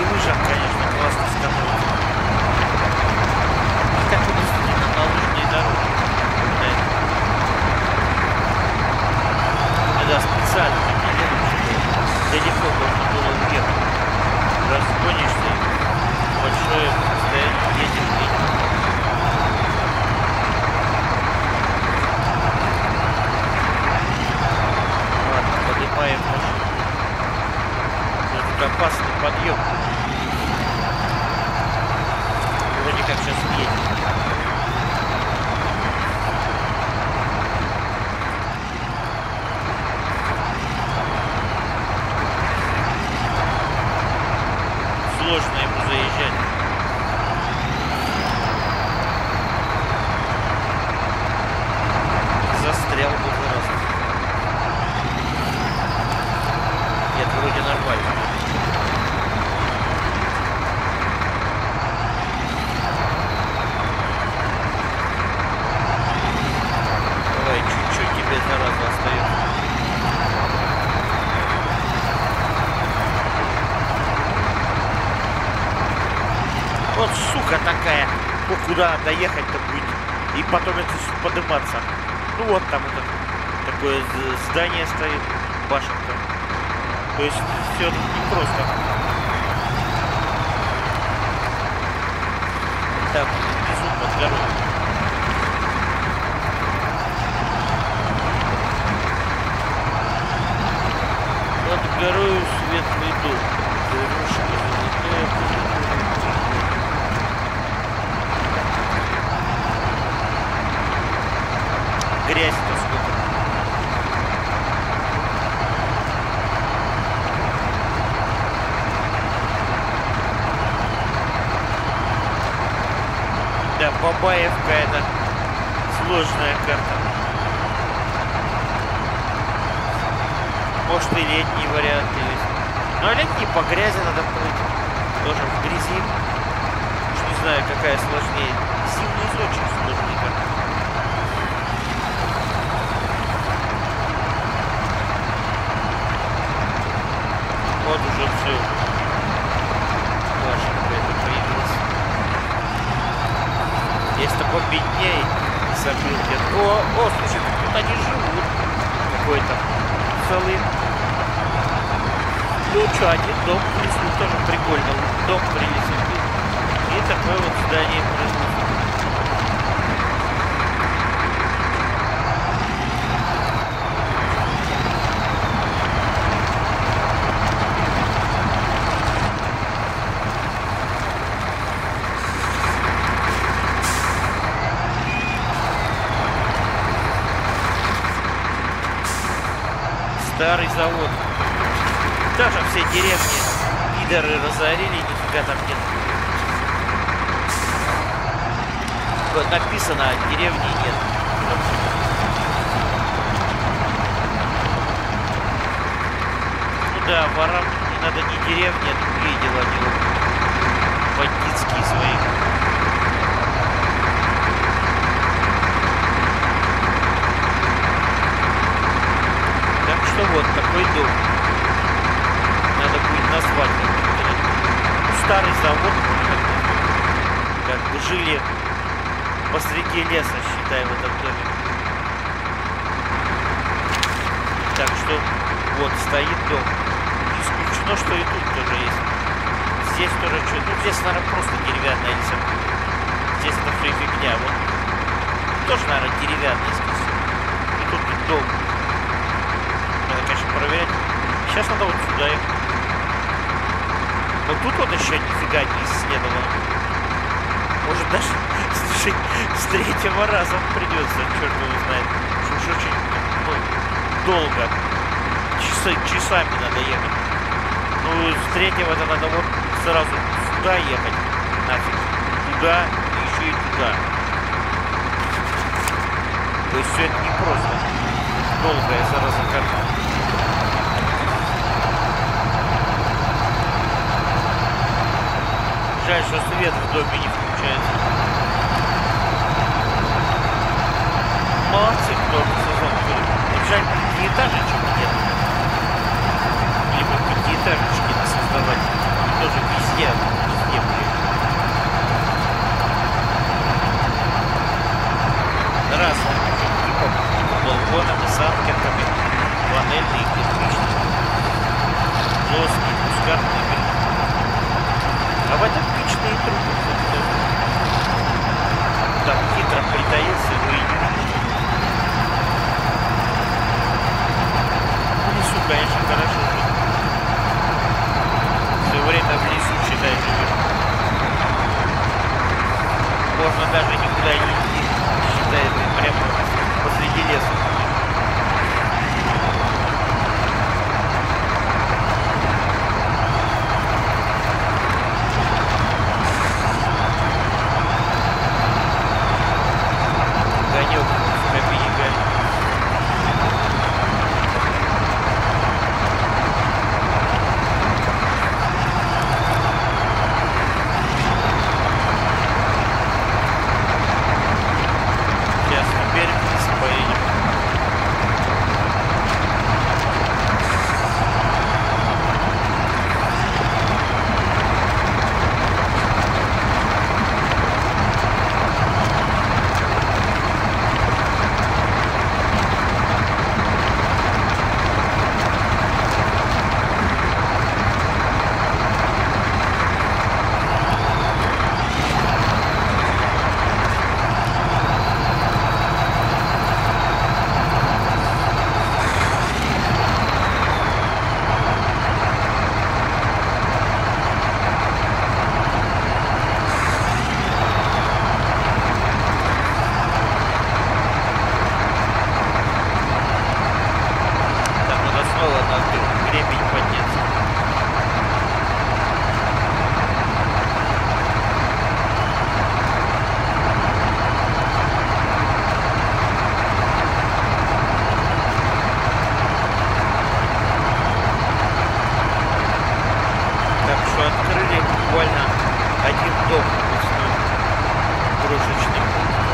И лыжах, конечно, классно скатываться. А как вы действительно на лыжной дороге? Да, специально такие делают, чтобы далеко можно было уехать. Разгонишься, большое расстояние едешь, едешь. Ладно, поднимаем машину. Тут опасный подъем. Вроде как сейчас едем. Сложно ему заезжать. Застрял бы раз. Нет, вроде нормально. Давай, чуть-чуть тебе зараза остается. Вот сука такая. Ну куда доехать-то будет? И потом это подниматься. Ну вот там вот такое здание стоит. Башенка. То есть все тут непросто. Там внизу под горой. Под горою светлый дом. Дорожка золотая. Грязь-то сколько. Да, Бабаевка это сложная карта. Может и летний вариант есть. Но летний по грязи надо плыть. Тоже в грязи. Уж не знаю, какая сложнее. Зимний из очень сложный карта. Вот уже все. Башенка это появилась. Есть-то победнее. Забыл где-то. О, о, слушай, тут они живут. Какой-то целый. Ну что, один дом в лесу тоже прикольно. Дом прилетел. И такое вот здание производится. Старый завод. Даже все деревни пидоры разорили, нифига там нет. Вот написано, а деревни нет. Ну да, ворам не надо ни деревни, а другие дела делать. Бандитские свои. Что вот такой дом. Надо будет назвать. Ну, старый завод, как бы жили посреди леса, считай, в этом доме. Так что вот стоит дом. Не исключено, что и тут тоже есть. Здесь тоже что? Ну, здесь, наверное, просто деревянная леса. Здесь это все фигня. Вот. Тоже, наверное, деревянная скорее. И тут тут дом. Надо, конечно, проверять. Сейчас надо вот сюда ехать. Вот тут вот еще нифига не исследовано. Может даже, слушай, с третьего раза придется, черт его знает. Уж очень ну, долго. Часы, часами надо ехать. Ну, с третьего-то надо вот сразу сюда ехать. Нафиг. Туда и еще и туда. То есть все это непросто. Долгая зараза карта. Жаль, что свет в доме не включается. Молодцы, кто сезон будет. Жаль, пятиэтажечек нет. Либо пятиэтажечки создавать. Тоже висит. везде, везде, блин. Раз, типа балконами, санкетами, панельные, кирпичные, жесткие, пускатные, блин. А в этом пичные трубы, кстати, там хитро притаился, вы и не видите. В лесу, конечно, хорошо жить. Все время в лесу, считай, живешь. Можно даже никуда не идти, считай, ты прямо посреди леса. Огонек в кабине горит. Сейчас теперь вниз поедем. Гребень подняться. Так что открыли буквально один дом пустой, крошечный.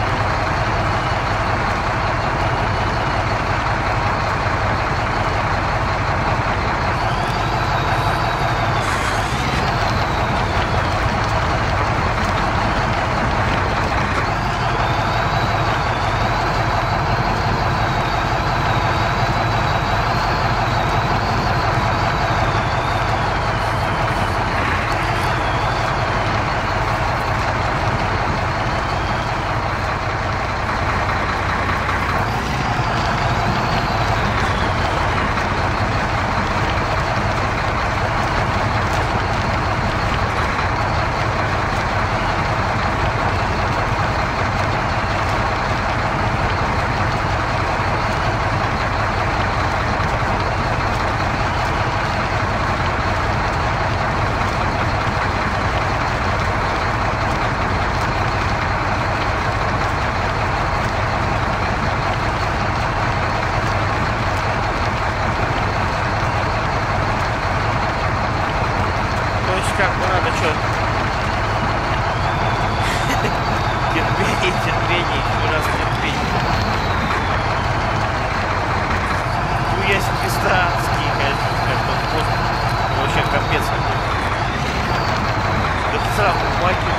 Как бы надо что? Терпение, терпение, еще раз терпение. Ну, есть пистанские, конечно, как он пост. Вообще капец какой. Да ты сразу помоги,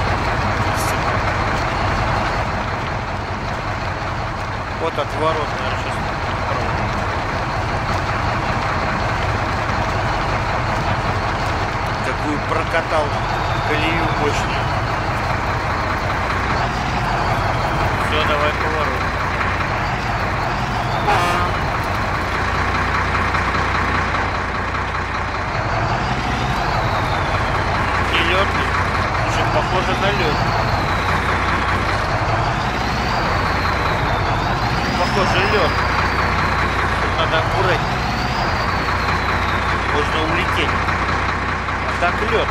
вот от ворот, наверное, сейчас. Какую прокатал колею мощную. Все, давай поворот. Не лед ли? Уже похоже на лед. Похоже лед. Надо аккуратнее. Можно улететь. Так лед.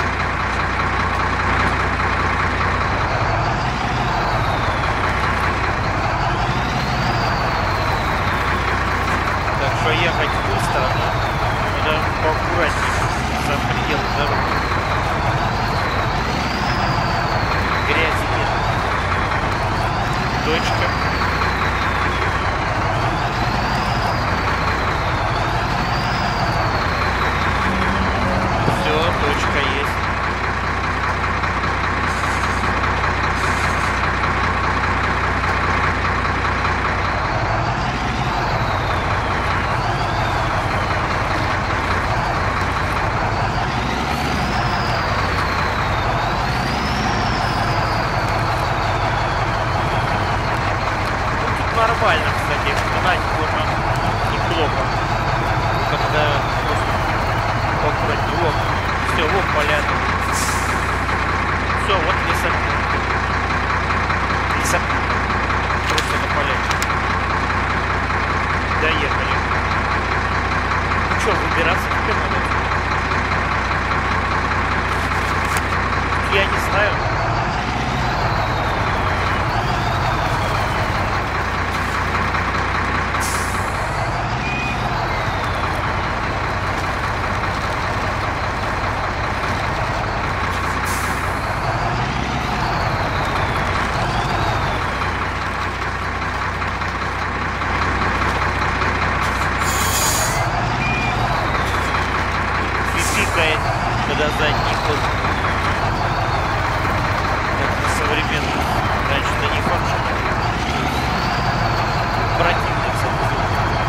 Так что ехать быстро, но надо поаккуратнее за пределы дороги. Грязи нет. Точка. Все, точка есть. нормально, кстати, гнать можно неплохо. Когда аккуратнее. Вот. Все, вот поляна. Все, вот лесопилка. Лесопилка. Просто на поляне. Доехали. Ну что, выбираться теперь надо? Я не знаю. Когда задний ход, как на современном, раньше это не факт, что противник запустил.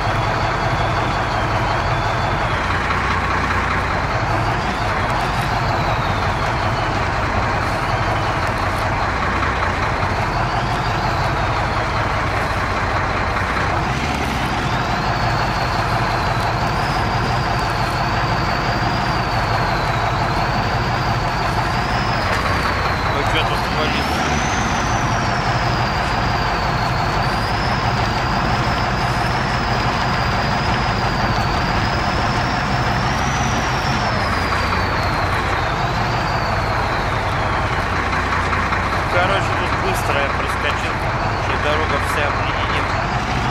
Короче, тут быстро я проскочил, что дорога вся обледенела.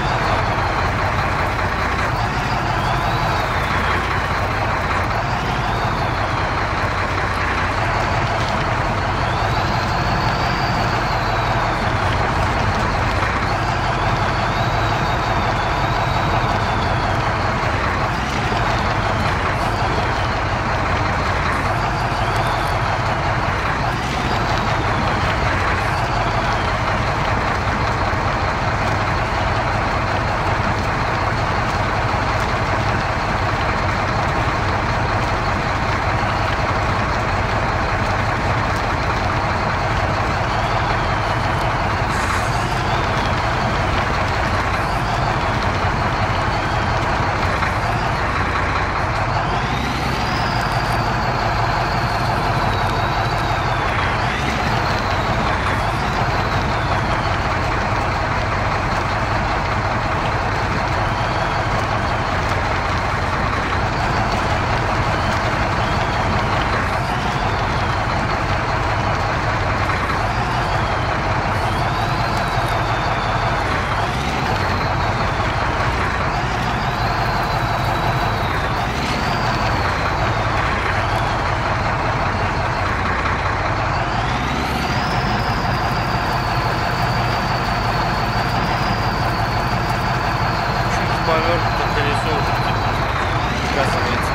Повернуто колесо уже оказывается.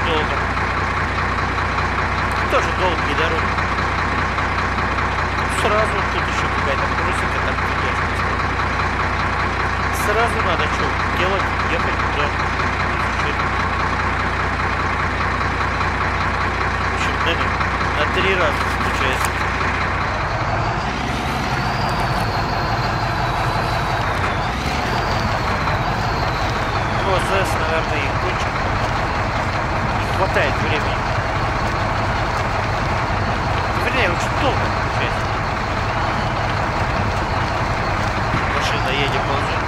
долго. Тоже долгие дороги. Ну, сразу вот тут еще какая-то просека, так конечно. Сразу надо что делать, ехать туда, изучать. В общем, наверное, на три раза получается. Ну, АЗС, наверное, и кончим. Не хватает времени. Вернее, очень долго получается. Машина едет, ползет.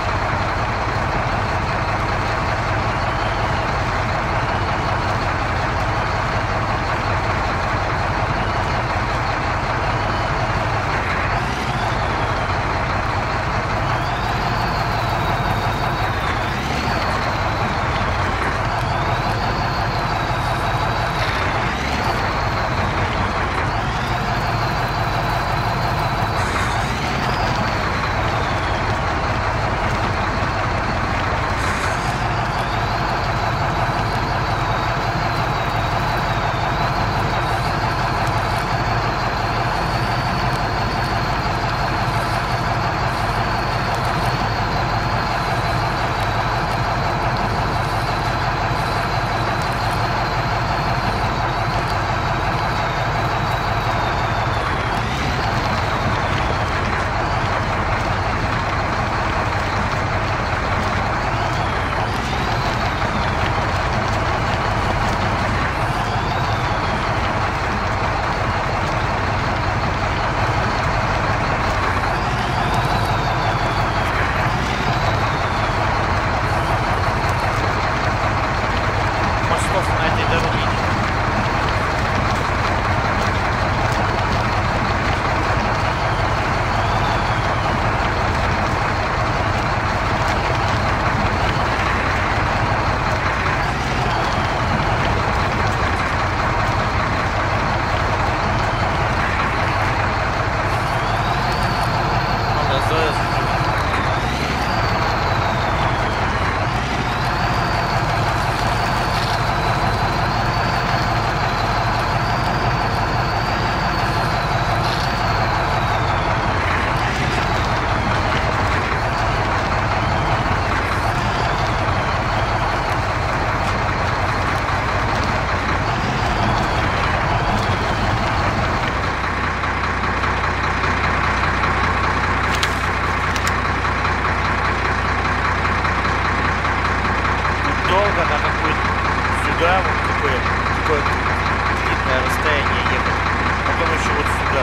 сюда, вот такое, такое длинное расстояние ехать. Потом еще вот сюда.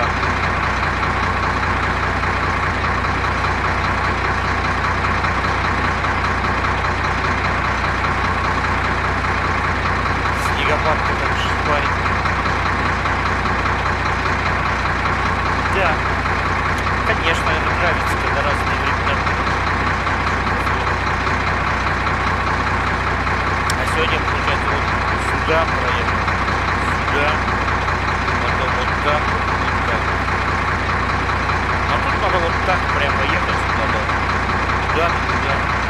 Снегопад так шпарит. Да. Конечно, это нравится, когда разные времена. А сегодня, получается, вот сюда проехать, сюда, потом вот так, вот, вот так. А тут надо вот так прямо ехать сюда, да. Туда, туда.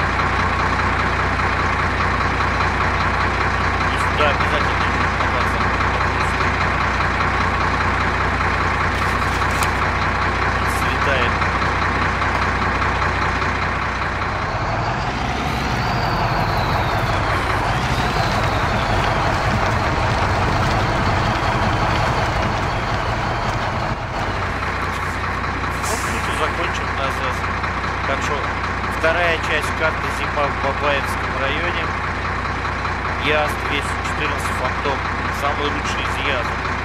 И сюда обязательно еще мотаться. Светает. Закончим на ЗАЗ. Так что вторая часть карты «Зима в Бабаевском районе». ЯЗ двести четырнадцать Фантом. Самый лучший из ЯЗов.